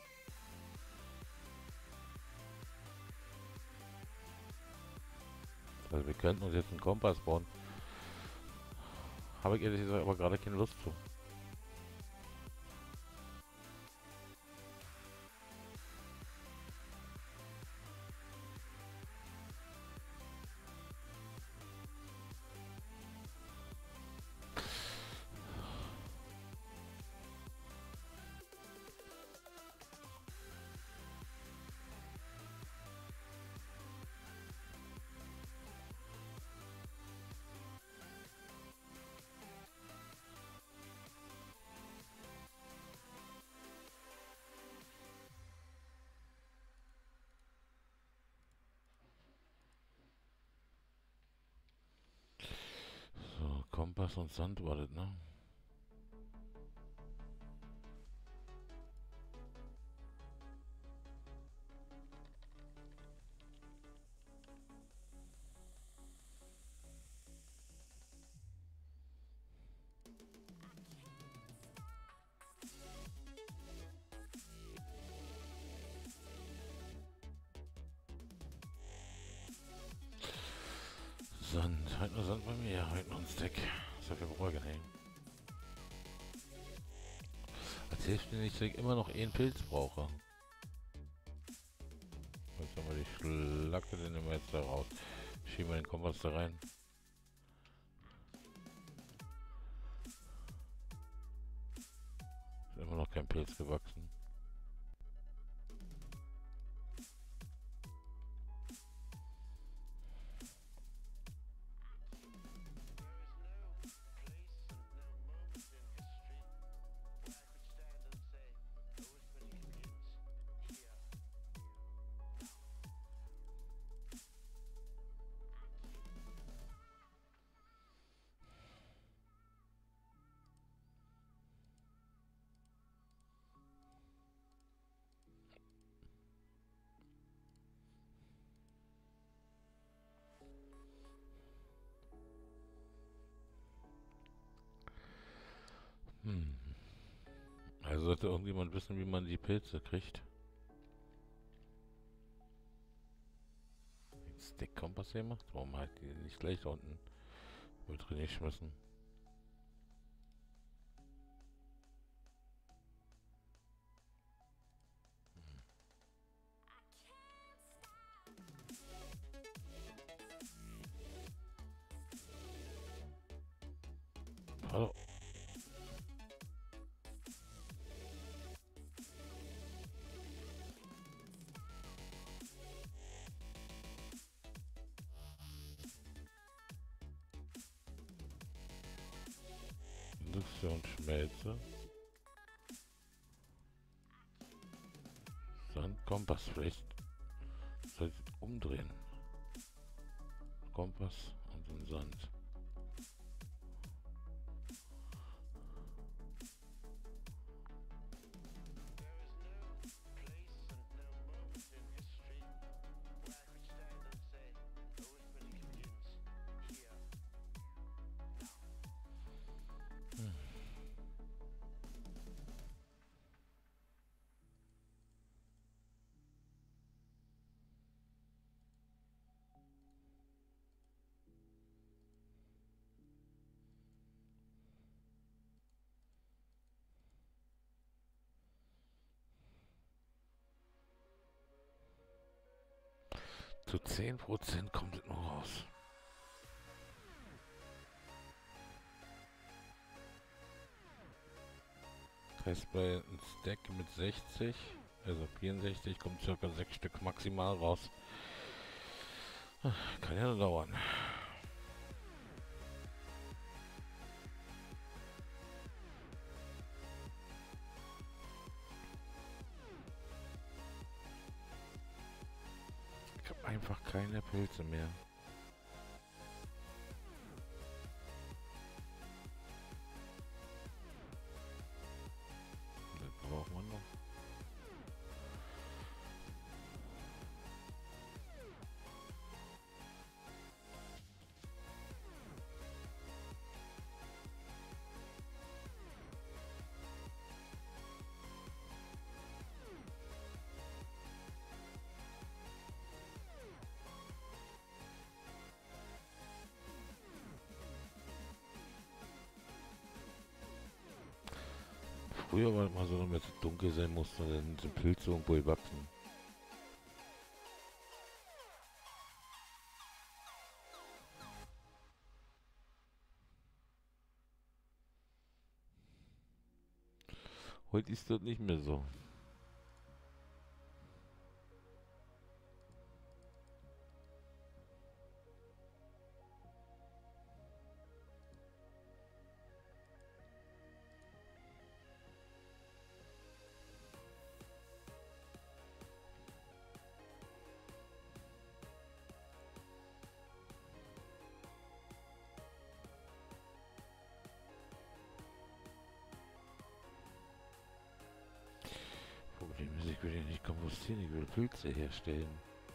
Also wir könnten uns jetzt einen Kompass bauen. Habe ich ehrlich gesagt aber gerade keine Lust zu. So, Kompass und Sand war das, ne? Sand, halt nur Sand bei mir, halt noch ein Stack. Dafür brauche ich nicht. Das hilft mir nicht, dass ich immer noch einen Pilz brauche. Jetzt haben wir die Schlacke, den nehmen wir jetzt da raus. Schieben wir den Kompass da rein. Ist immer noch kein Pilz gewachsen. Hm. Also sollte irgendjemand wissen, wie man die Pilze kriegt. Stick-Kompass hier macht? Warum halt die nicht gleich da unten mit drin geschmissen? Hallo. Induktionsschmelze. Sandkompass, vielleicht soll ich umdrehen. Kompass und den Sand. Hm. Zu zehn Prozent kommt es nur raus. Das heißt, bei einem Stack mit sechzig, also vierundsechzig, kommt circa sechs Stück maximal raus. Kann ja dauern. Ich habe einfach keine Pilze mehr. Das braucht man noch. Früher war es mal so, wenn es dunkel sein musste, dann sind Pilze irgendwo gewachsen. Heute ist das nicht mehr so. Problem ist, ich will ja nicht kompostieren, ich will Pilze herstellen.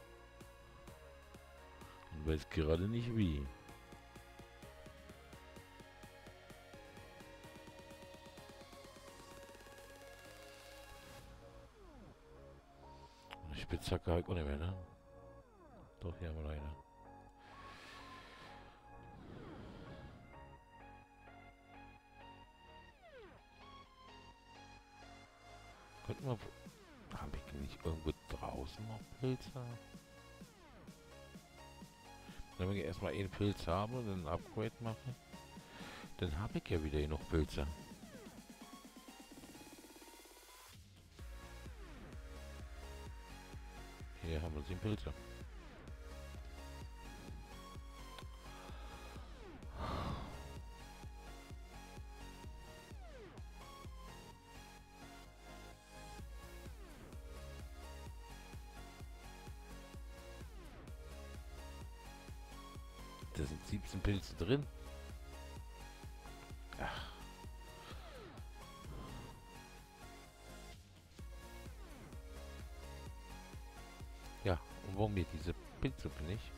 Und weiß gerade nicht wie. Eine Spitzhacke habe ich auch nicht mehr, ne? Doch, hier haben wir eine. Könnten wir... Habe ich nicht irgendwo draußen noch Pilze? Wenn ich erstmal einen Pilz habe und dann ein Upgrade mache, dann habe ich ja wieder genug Pilze. Ne, haben wir sieben Pilze. Da sind siebzehn Pilze drin. Ach. Ja, und warum mir diese Pilzsuppe nicht?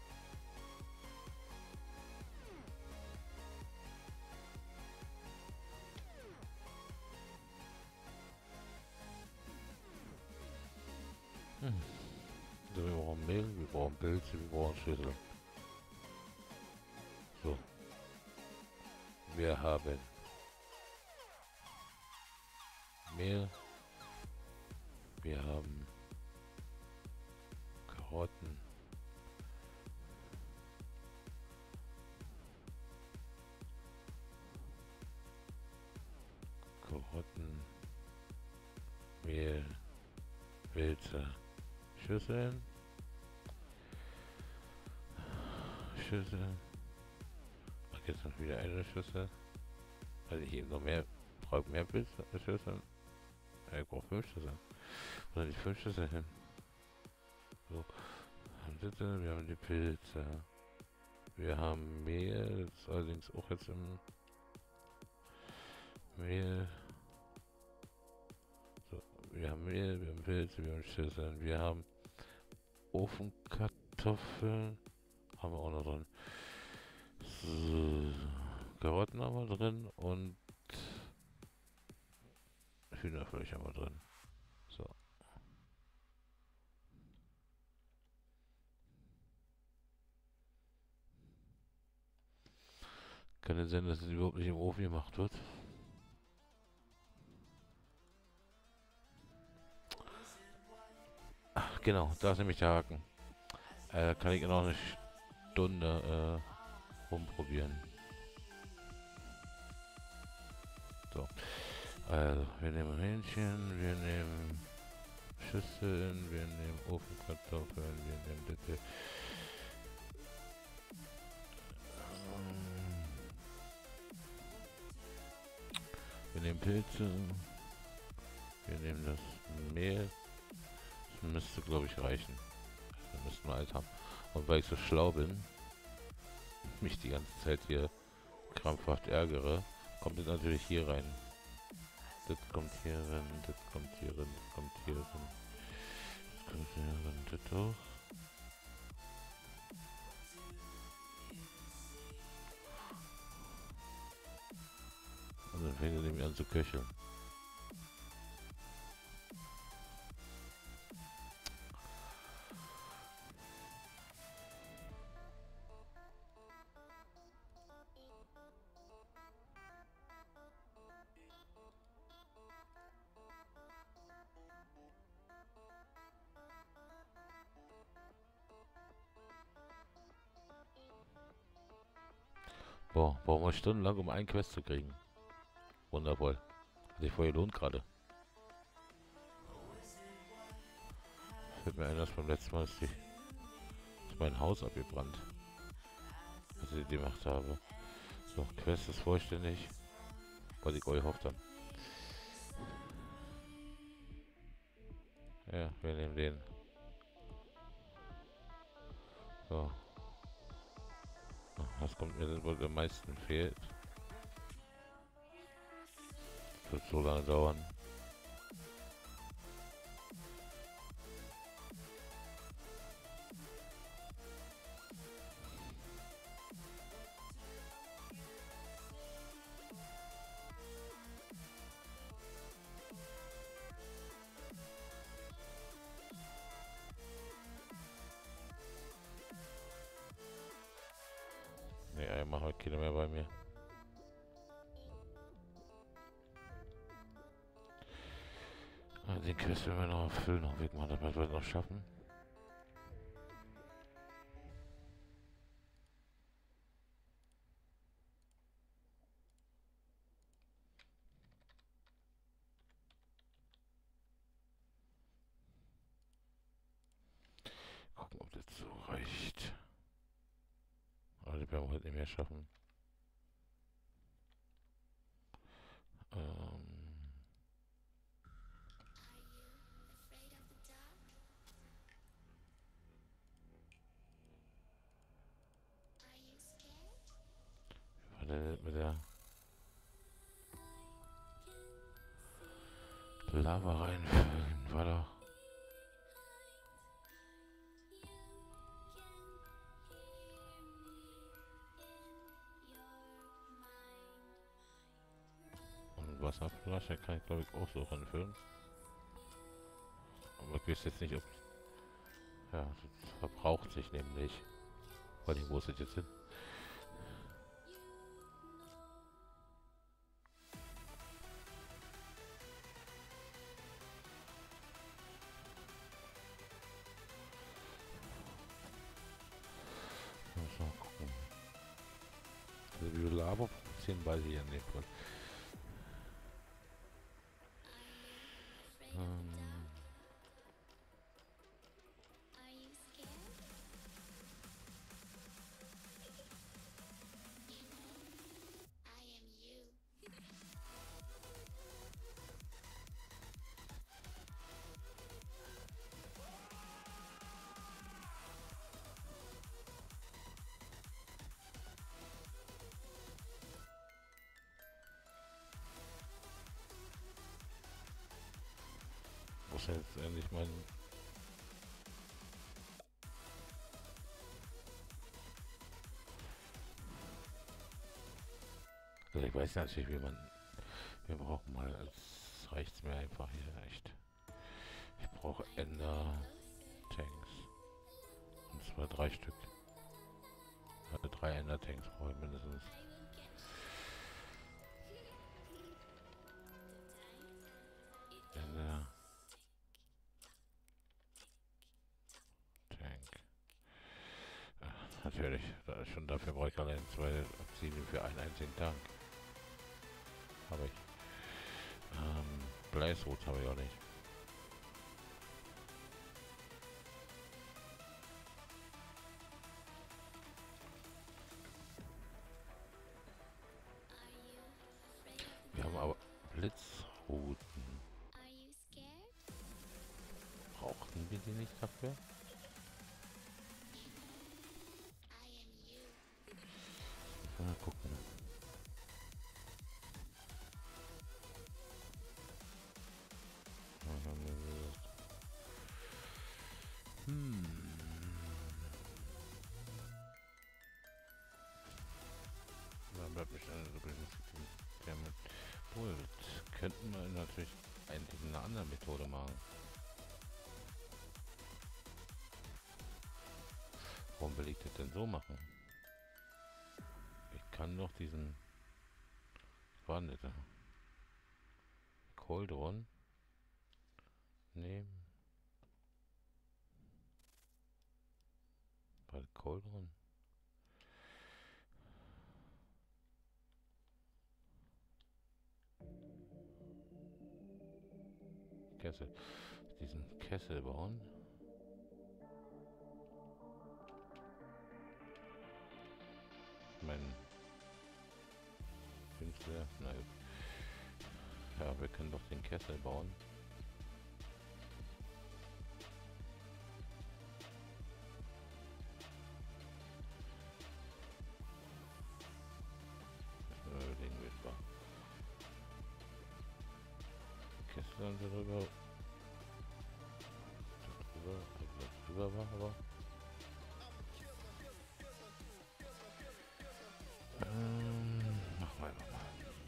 Hm. So, wir brauchen Mehl, wir brauchen Pilze, wir brauchen Schüssel. So, wir haben Mehl, wir haben Karotten, Karotten, Mehl, Pilze, Schüsseln, Schüsseln. Ach, jetzt noch wieder eine Schüssel. Also ich eben noch mehr, brauche mehr Pilze, Schüsseln. Ja, ich brauche fünf Schüsseln. Wo sind die fünf Schüsseln hin? So, wir haben die Pilze. Wir haben Mehl, das ist allerdings auch jetzt im Mehl. So, wir haben Mehl, wir haben Pilze, wir haben Schüsseln, wir haben Ofenkartoffeln. Haben wir auch noch drin. So, Karotten haben wir drin und Hühnerfleisch haben wir drin. So. Kann es sein, dass es überhaupt nicht im Ofen gemacht wird? Ach, genau, da ist nämlich der Haken. Äh, kann ich noch eine Stunde äh, rumprobieren. So. Also, wir nehmen Hähnchen, wir nehmen Schüsseln, wir nehmen Ofenkartoffeln, wir nehmen das hier. Wir nehmen Pilze, wir nehmen das Mehl. Das müsste, glaube ich, reichen. Das müssten wir alles haben. Und weil ich so schlau bin, mich die ganze Zeit hier krampfhaft ärgere, kommt es natürlich hier rein. Das kommt hier rein, das kommt hier rein, das kommt hier rein. Das kommt hier rein, das auch. Und dann fängt er nämlich an zu köcheln. Boah, brauchen wir stundenlang, um einen Quest zu kriegen. Wundervoll. Hat sich voll gelohnt gerade. Fällt mir ein, dass beim letzten Mal ist, die, ist mein Haus abgebrannt. Was ich gemacht habe. So, Quest ist vollständig. Was ich euch hofft dann. Ja, wir nehmen den. So. Was kommt mir denn wohl am meisten fehlt? Das wird so lange dauern. Ne, er macht heute keine mehr bei mir. Ah, den Quest werden wir noch erfüllen, noch wegmachen, damit wir es noch schaffen. reicht. Aber die werden wir heute nicht mehr schaffen. Ähm. Wie war der mit der Lava reinfüllen? War doch. Und Wasserflasche kann ich glaube ich auch so ranfüllen. Aber ich weiß jetzt nicht, ob. Ja, das verbraucht sich nämlich. Weil ich wo ist das jetzt hin? Muss mal gucken. Also wie wir Lava produzieren, weiß ich ja nicht. Ähm, wo ist jetzt endlich mein. Also ich weiß natürlich, wie man. Wir brauchen mal. Es reicht mir einfach hier echt. Ich brauche Ender-Tanks. Und zwar drei Stück. Also drei Ender-Tanks brauche ich mindestens. Ender. Tank. Ach, natürlich. Da schon dafür brauche ich allein zwei Aktionen für einen einzigen Tank. Habe ich. Ähm, Bleisrot habe ich auch nicht. Wir haben aber Blitzrouten. Brauchten wir die nicht dafür? Mal gucken. Hm. Da bleibt mich eine damit. Wohl, könnten wir natürlich eigentlich eine andere Methode machen. Warum will ich das denn so machen? Ich kann doch diesen. Was war denn das da? Cauldron nehmen. War das Cauldron? Kessel. Diesen Kessel bauen. Mein Künstler. Na gut. Ja, wir können doch den Kessel bauen. Überlegen wir es mal. Kessel und darüber. Darüber, also drüber war, aber. Ähm, machen wir einfach mal.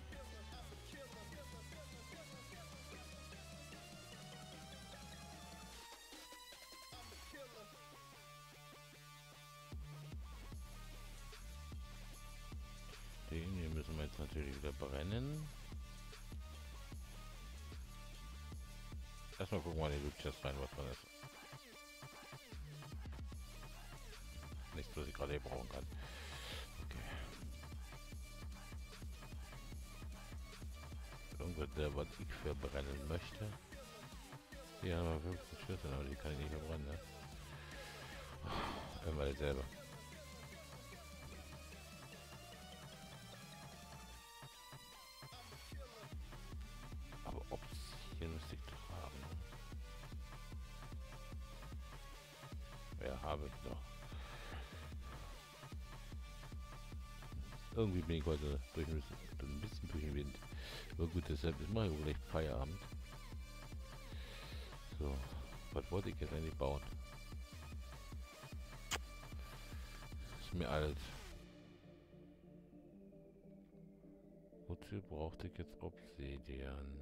Den hier müssen wir jetzt natürlich wieder brennen. Erstmal gucken wir in die Loot Chest rein, was drin ist. Nichts, was ich gerade hier brauchen kann. Okay. Irgendwas, der was ich verbrennen möchte. Hier haben wir fünfzehn Schlüssel, aber die kann ich nicht verbrennen, ne? Hören wir selber. Aber Obsidian müsste ich doch haben. Ja, habe ich doch. Irgendwie bin ich heute durch ein bisschen, ein bisschen durch den Wind. Aber gut, deshalb ist mal vielleicht Feierabend. So, was wollte ich jetzt eigentlich bauen? Ist mir alles. Wozu brauchte ich jetzt Obsidian?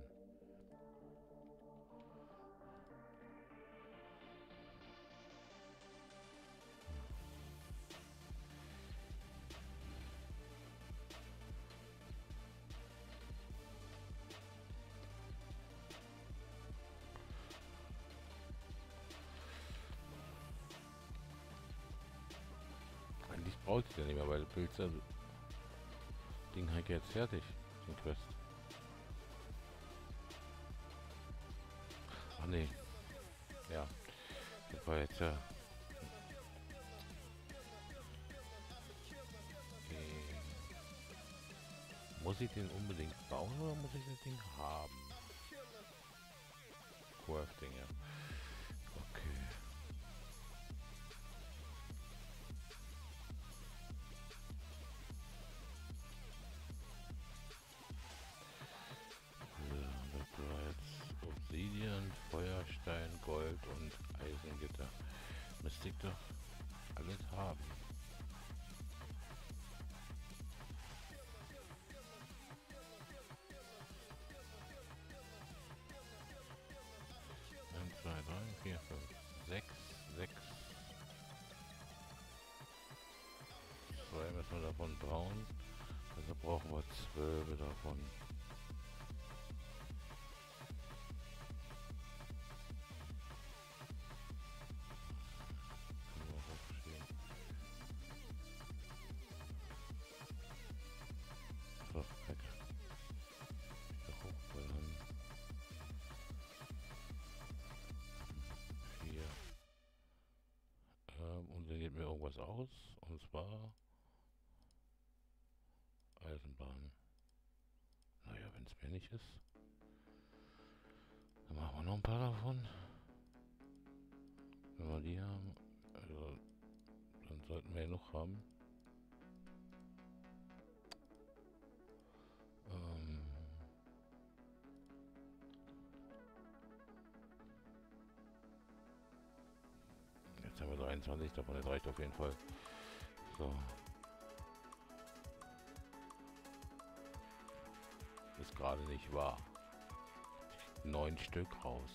Eigentlich brauche ich es ja nicht mehr, weil das Pilze Ding halt jetzt fertig. Den Quest. Ach nee. Ja. Das war jetzt ja. Okay. Muss ich den unbedingt bauen oder muss ich das Ding haben? Crafting, ja. Okay. So, das war jetzt Obsidian, Feuerstein, Gold und Eisengitter. Müsste ich doch alles haben. eins, zwei, drei, vier, fünf, sechs, sechs. Zwei müssen wir davon brauen. Also brauchen wir zwölf davon. So, weg. Wieder hochballern. Vier. Ähm, und dann geht mir irgendwas aus. Und zwar Eisenbahn. Naja, wenn es mir nicht ist. Dann machen wir noch ein paar davon. Wenn wir die haben, also, dann sollten wir ja noch haben. Ähm, jetzt haben wir dreiundzwanzig davon, das reicht auf jeden Fall. So. Ist gerade nicht wahr. Neun Stück raus.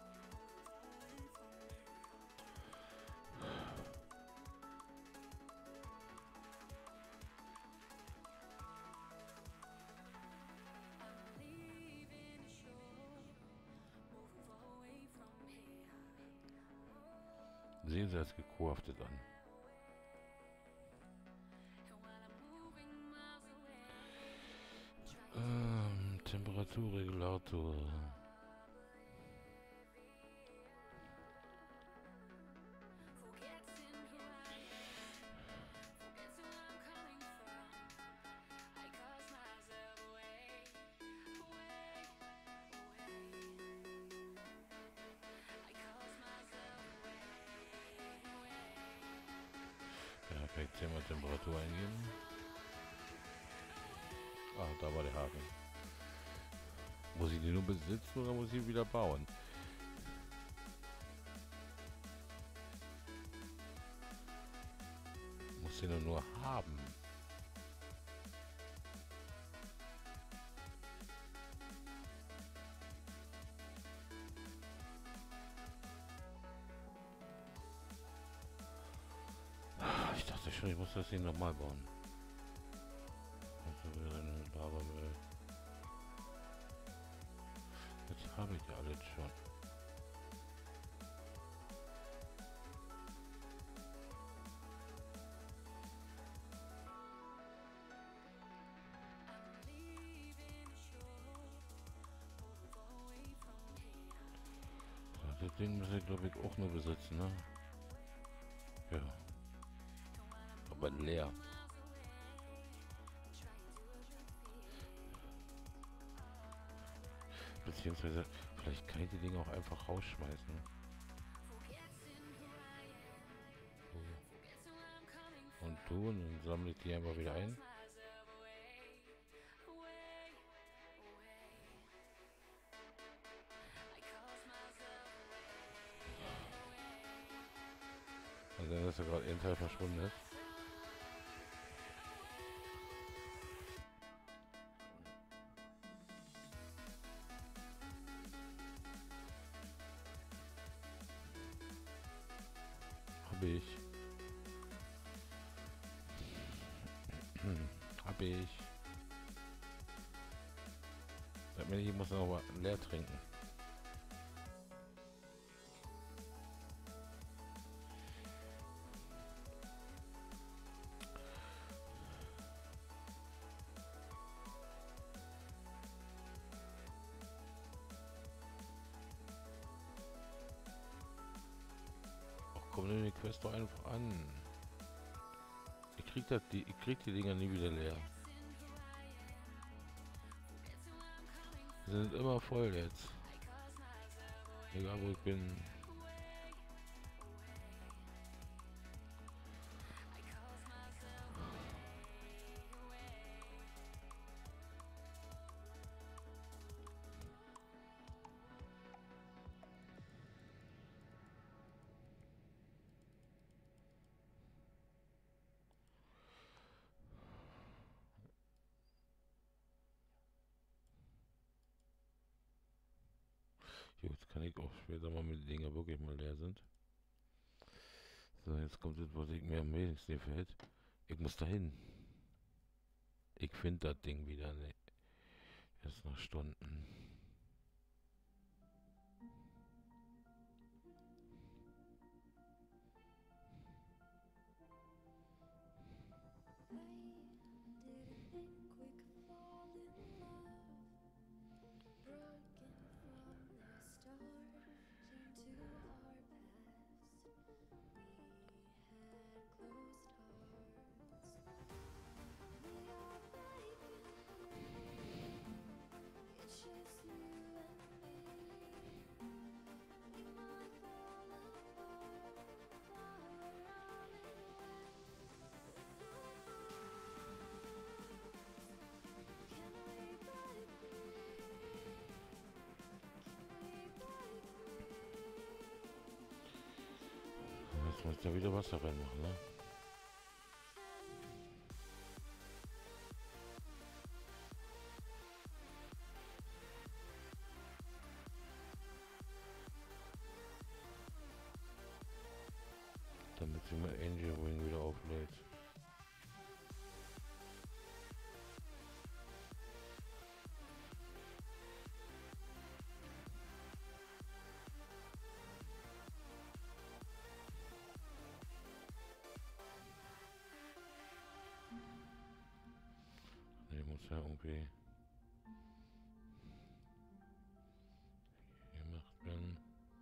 Sehen Sie das gekurftet an. Ähm, Temperaturregulator. Perfekt, zehnmal Temperatur eingeben. Ah, da war der Haken. Muss ich die nur besitzen oder muss ich wieder bauen? Muss sie nur, nur haben. Ich dachte schon, ich muss das Ding nochmal bauen. Also wieder eine Lavamüll. Jetzt habe ich ja alles schon. So, das Ding muss ich glaube ich auch nur besitzen, ne? Ja. aber leer. Beziehungsweise, vielleicht kann ich die Dinge auch einfach rausschmeißen. So. Und du, und dann sammle ich die einfach wieder ein. Also dann ist ja gerade ein Teil verschwunden ist. Hab ich. Hm, hab ich. Sag mir nicht, ich muss noch mal leer trinken. Ach komm, nimm die Quest doch einfach an. Ich krieg, das, die, ich krieg die Dinger nie wieder leer. Die sind immer voll jetzt. Egal wo ich bin. Gut, kann ich auch später mal mit den Dinger wirklich mal leer sind. So, jetzt kommt das, was ich mir am wenigsten gefällt. Ich muss dahin. Ich finde das Ding wieder. Ne. Erst nach Stunden. Jetzt muss ich da wieder Wasser reinmachen, ne? Damit sie mal Angel Wing wieder auflädt. Ich muss ja irgendwie gemacht werden.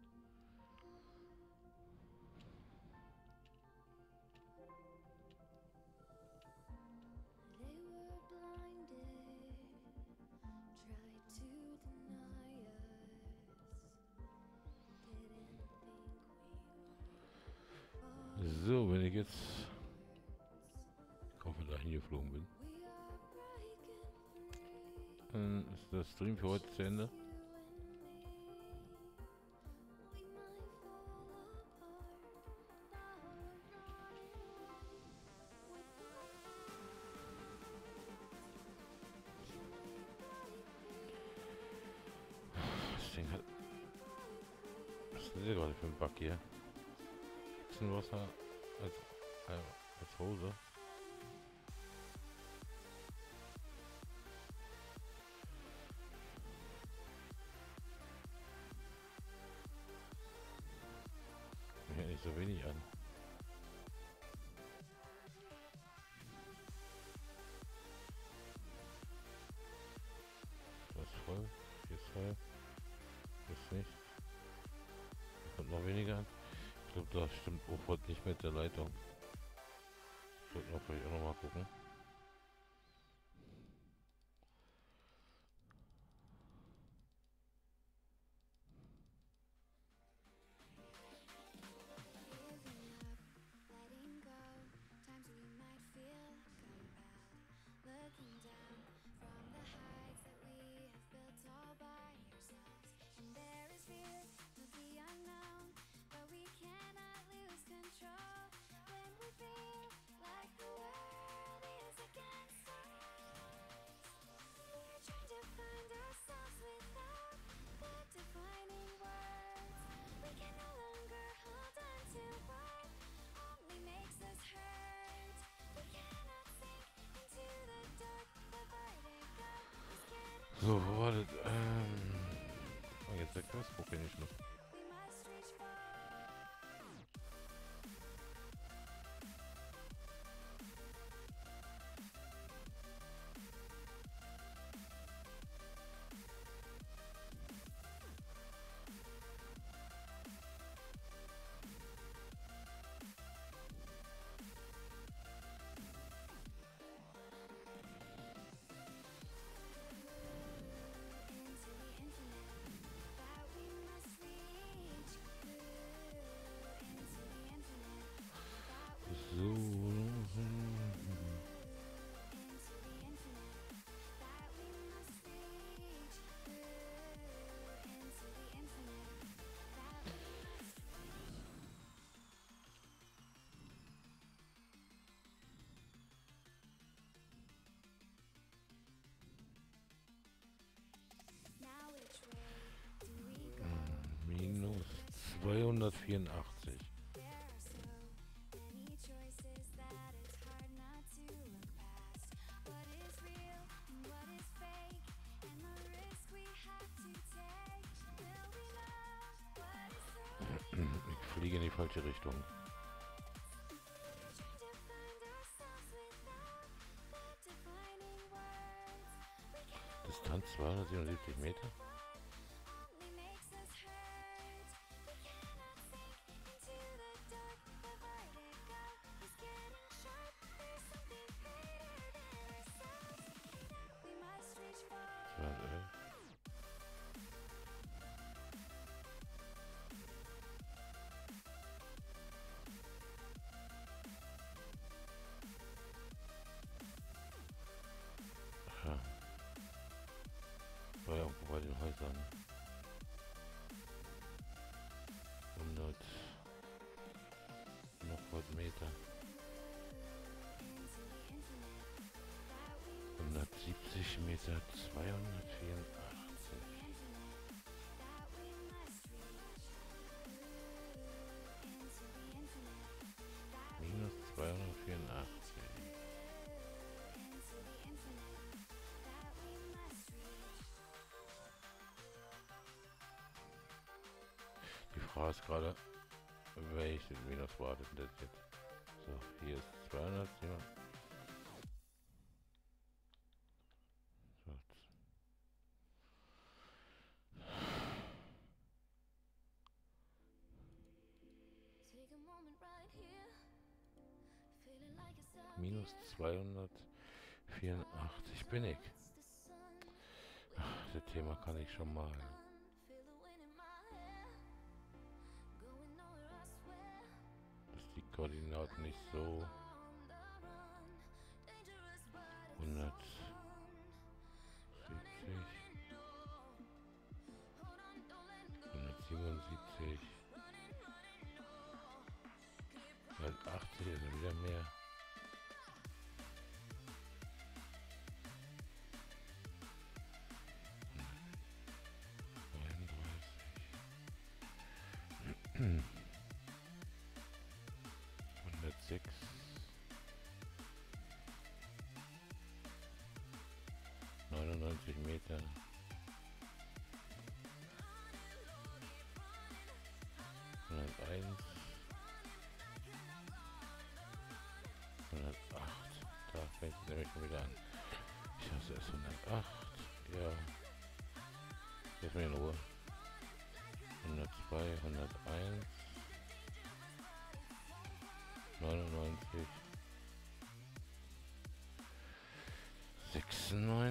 So, wenn ich jetzt ich hoffe, da hingeflogen bin, dann ist das Stream für heute zu Ende. Das Ding hat... Was ist das gerade für ein Bug hier? Wasser als, äh, als Hose. Ja, nicht so wenig an. Das ist voll, hier ist voll, hier ist nicht. Hier kommt noch weniger an. Ich glaube, das stimmt auch was nicht mit der Leitung. Sollten wir vielleicht auch nochmal gucken. So, wo war das? Ähm, oh, jetzt der Quest, wo bin ich noch? So. Minus zweihundertvierundachtzig. Ich fliege in die falsche Richtung. Distanz zweihundertsiebenundsiebzig Meter. War ja irgendwo bei den Häusern. hundert noch was Meter. hundertsiebzig Meter, zweihundertvierundachtzig. Minus zweihundertvierundachtzig. Die Frage ist gerade, welches Minus war das denn jetzt? So, hier ist zweihundert. Ja. So. Minus zweihundertvierundachtzig bin ich. Ach, das Thema kann ich schon mal. Dass die Koordinaten nicht so hundertsiebzig hundertsiebenundsiebzig hundertachtzig ist wieder mehr. hundertsechs. neunundneunzig Meter. hunderteins. hundertacht. Da fängt es nämlich schon wieder an. Ich hasse es. hundertacht. Ja. Lass mich in Ruhe. hundertzwei, hunderteins. neunundneunzig.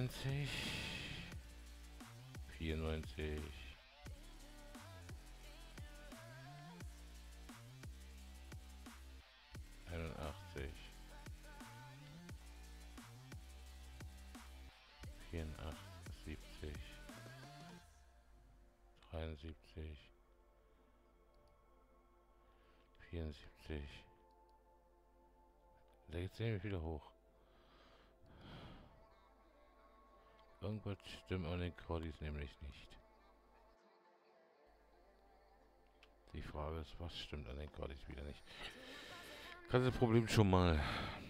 neunzig, vierundneunzig, einundachtzig, vierundachtzig, siebzig, dreiundsiebzig, vierundsiebzig. Da geht's nämlich wieder hoch. Irgendwas stimmt an den Cordis nämlich nicht. Die Frage ist, was stimmt an den Cordis wieder nicht? Ganze Problem schon mal.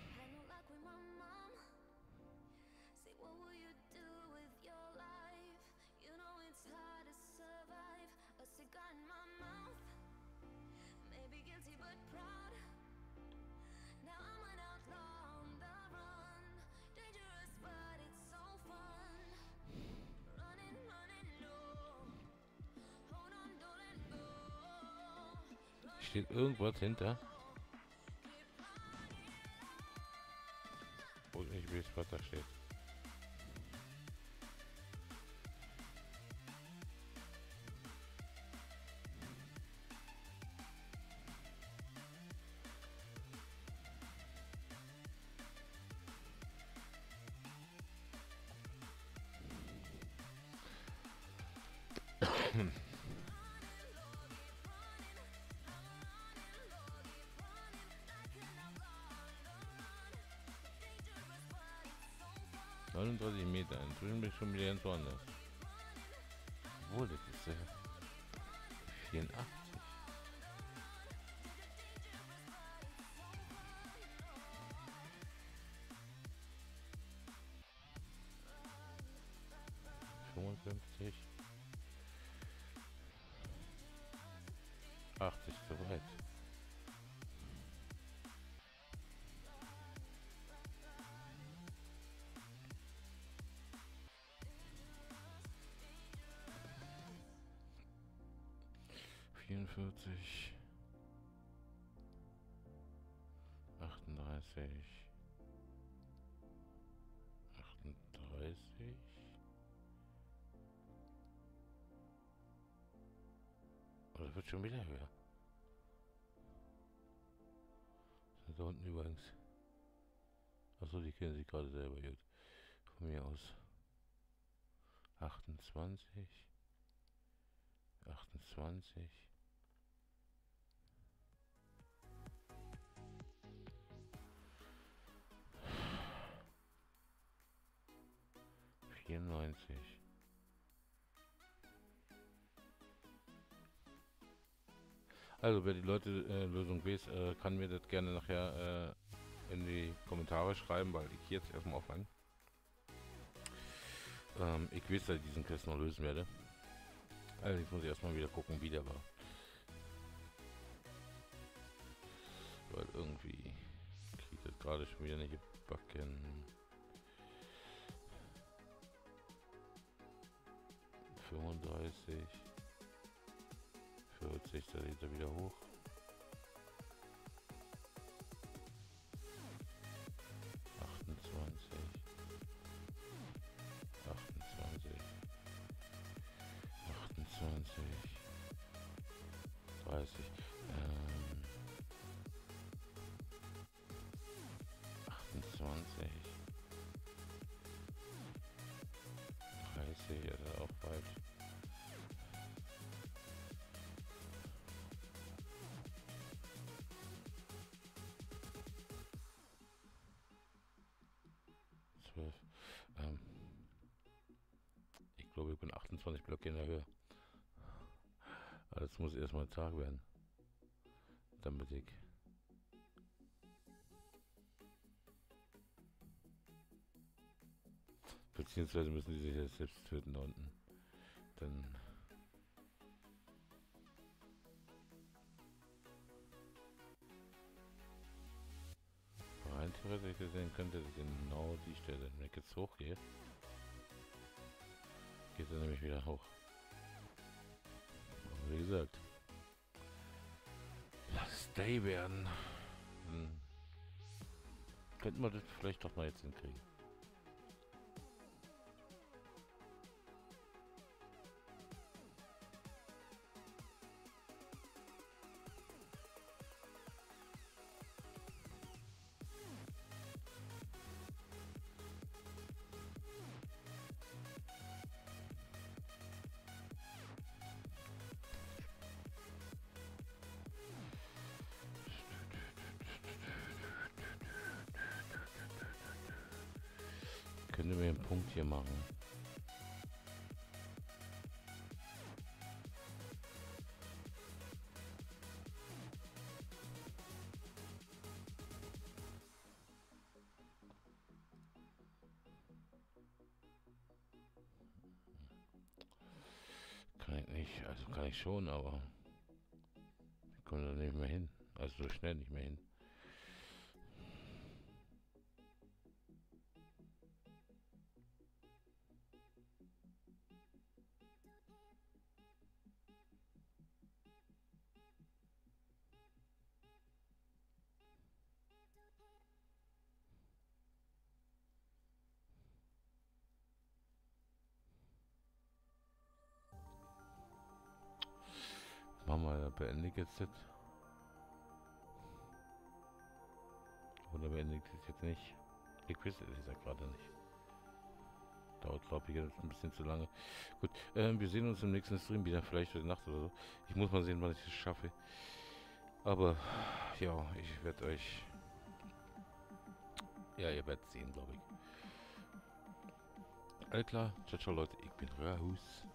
Steht irgendwas hinter? Und ich weiß, was da steht. neununddreißig Meter, inzwischen bin ich schon wieder ganz woanders. Obwohl, das ist äh, vierundachtzig. fünfundfünfzig. achtzig zu weit. vierundvierzig, achtunddreißig, achtunddreißig, oder wird schon wieder höher? Da unten übrigens. Achso, die kennen sich gerade selber gut. Von mir aus. achtundzwanzig, achtundzwanzig. vierundneunzig. Also wer die Leute äh, Lösung weiß, äh, kann mir das gerne nachher äh, in die Kommentare schreiben, weil ich jetzt erstmal aufhänge. Ähm, ich weiß, dass ich diesen Quest noch lösen werde. Also ich muss erstmal wieder gucken, wie der war. Weil irgendwie kriegt das gerade schon wieder nicht gebacken. fünfunddreißig, vierzig, da geht er wieder hoch. achtundzwanzig, achtundzwanzig, achtundzwanzig, dreißig, ähm, achtundzwanzig, dreißig, also auch falsch. zwölf. Ähm, ich glaube, ich bin achtundzwanzig Blöcke in der Höhe. Aber das muss erstmal ein Tag werden. Damit ich beziehungsweise müssen die sich jetzt selbst töten da unten. Dann rein theoretisch gesehen könnte genau die Stelle, wenn ich jetzt hochgehe, geht er nämlich wieder hoch. Aber wie gesagt, lass Day werden. Dann könnten wir das vielleicht doch mal jetzt hinkriegen. könnte mir einen Punkt hier machen. Kann ich nicht, also kann ich schon, aber ich komme da nicht mehr hin. Also so schnell nicht mehr hin. Machen wir, beende ich jetzt das. Oder beende ich das jetzt nicht? Ich weiß es ja gerade nicht. Dauert, glaube ich, jetzt ein bisschen zu lange. Gut, äh, wir sehen uns im nächsten Stream wieder, vielleicht heute Nacht oder so. Ich muss mal sehen, wann ich das schaffe. Aber, ja, ich werde euch... Ja, ihr werdet sehen, glaube ich. Alles klar, ciao, ciao, Leute, ich bin raus.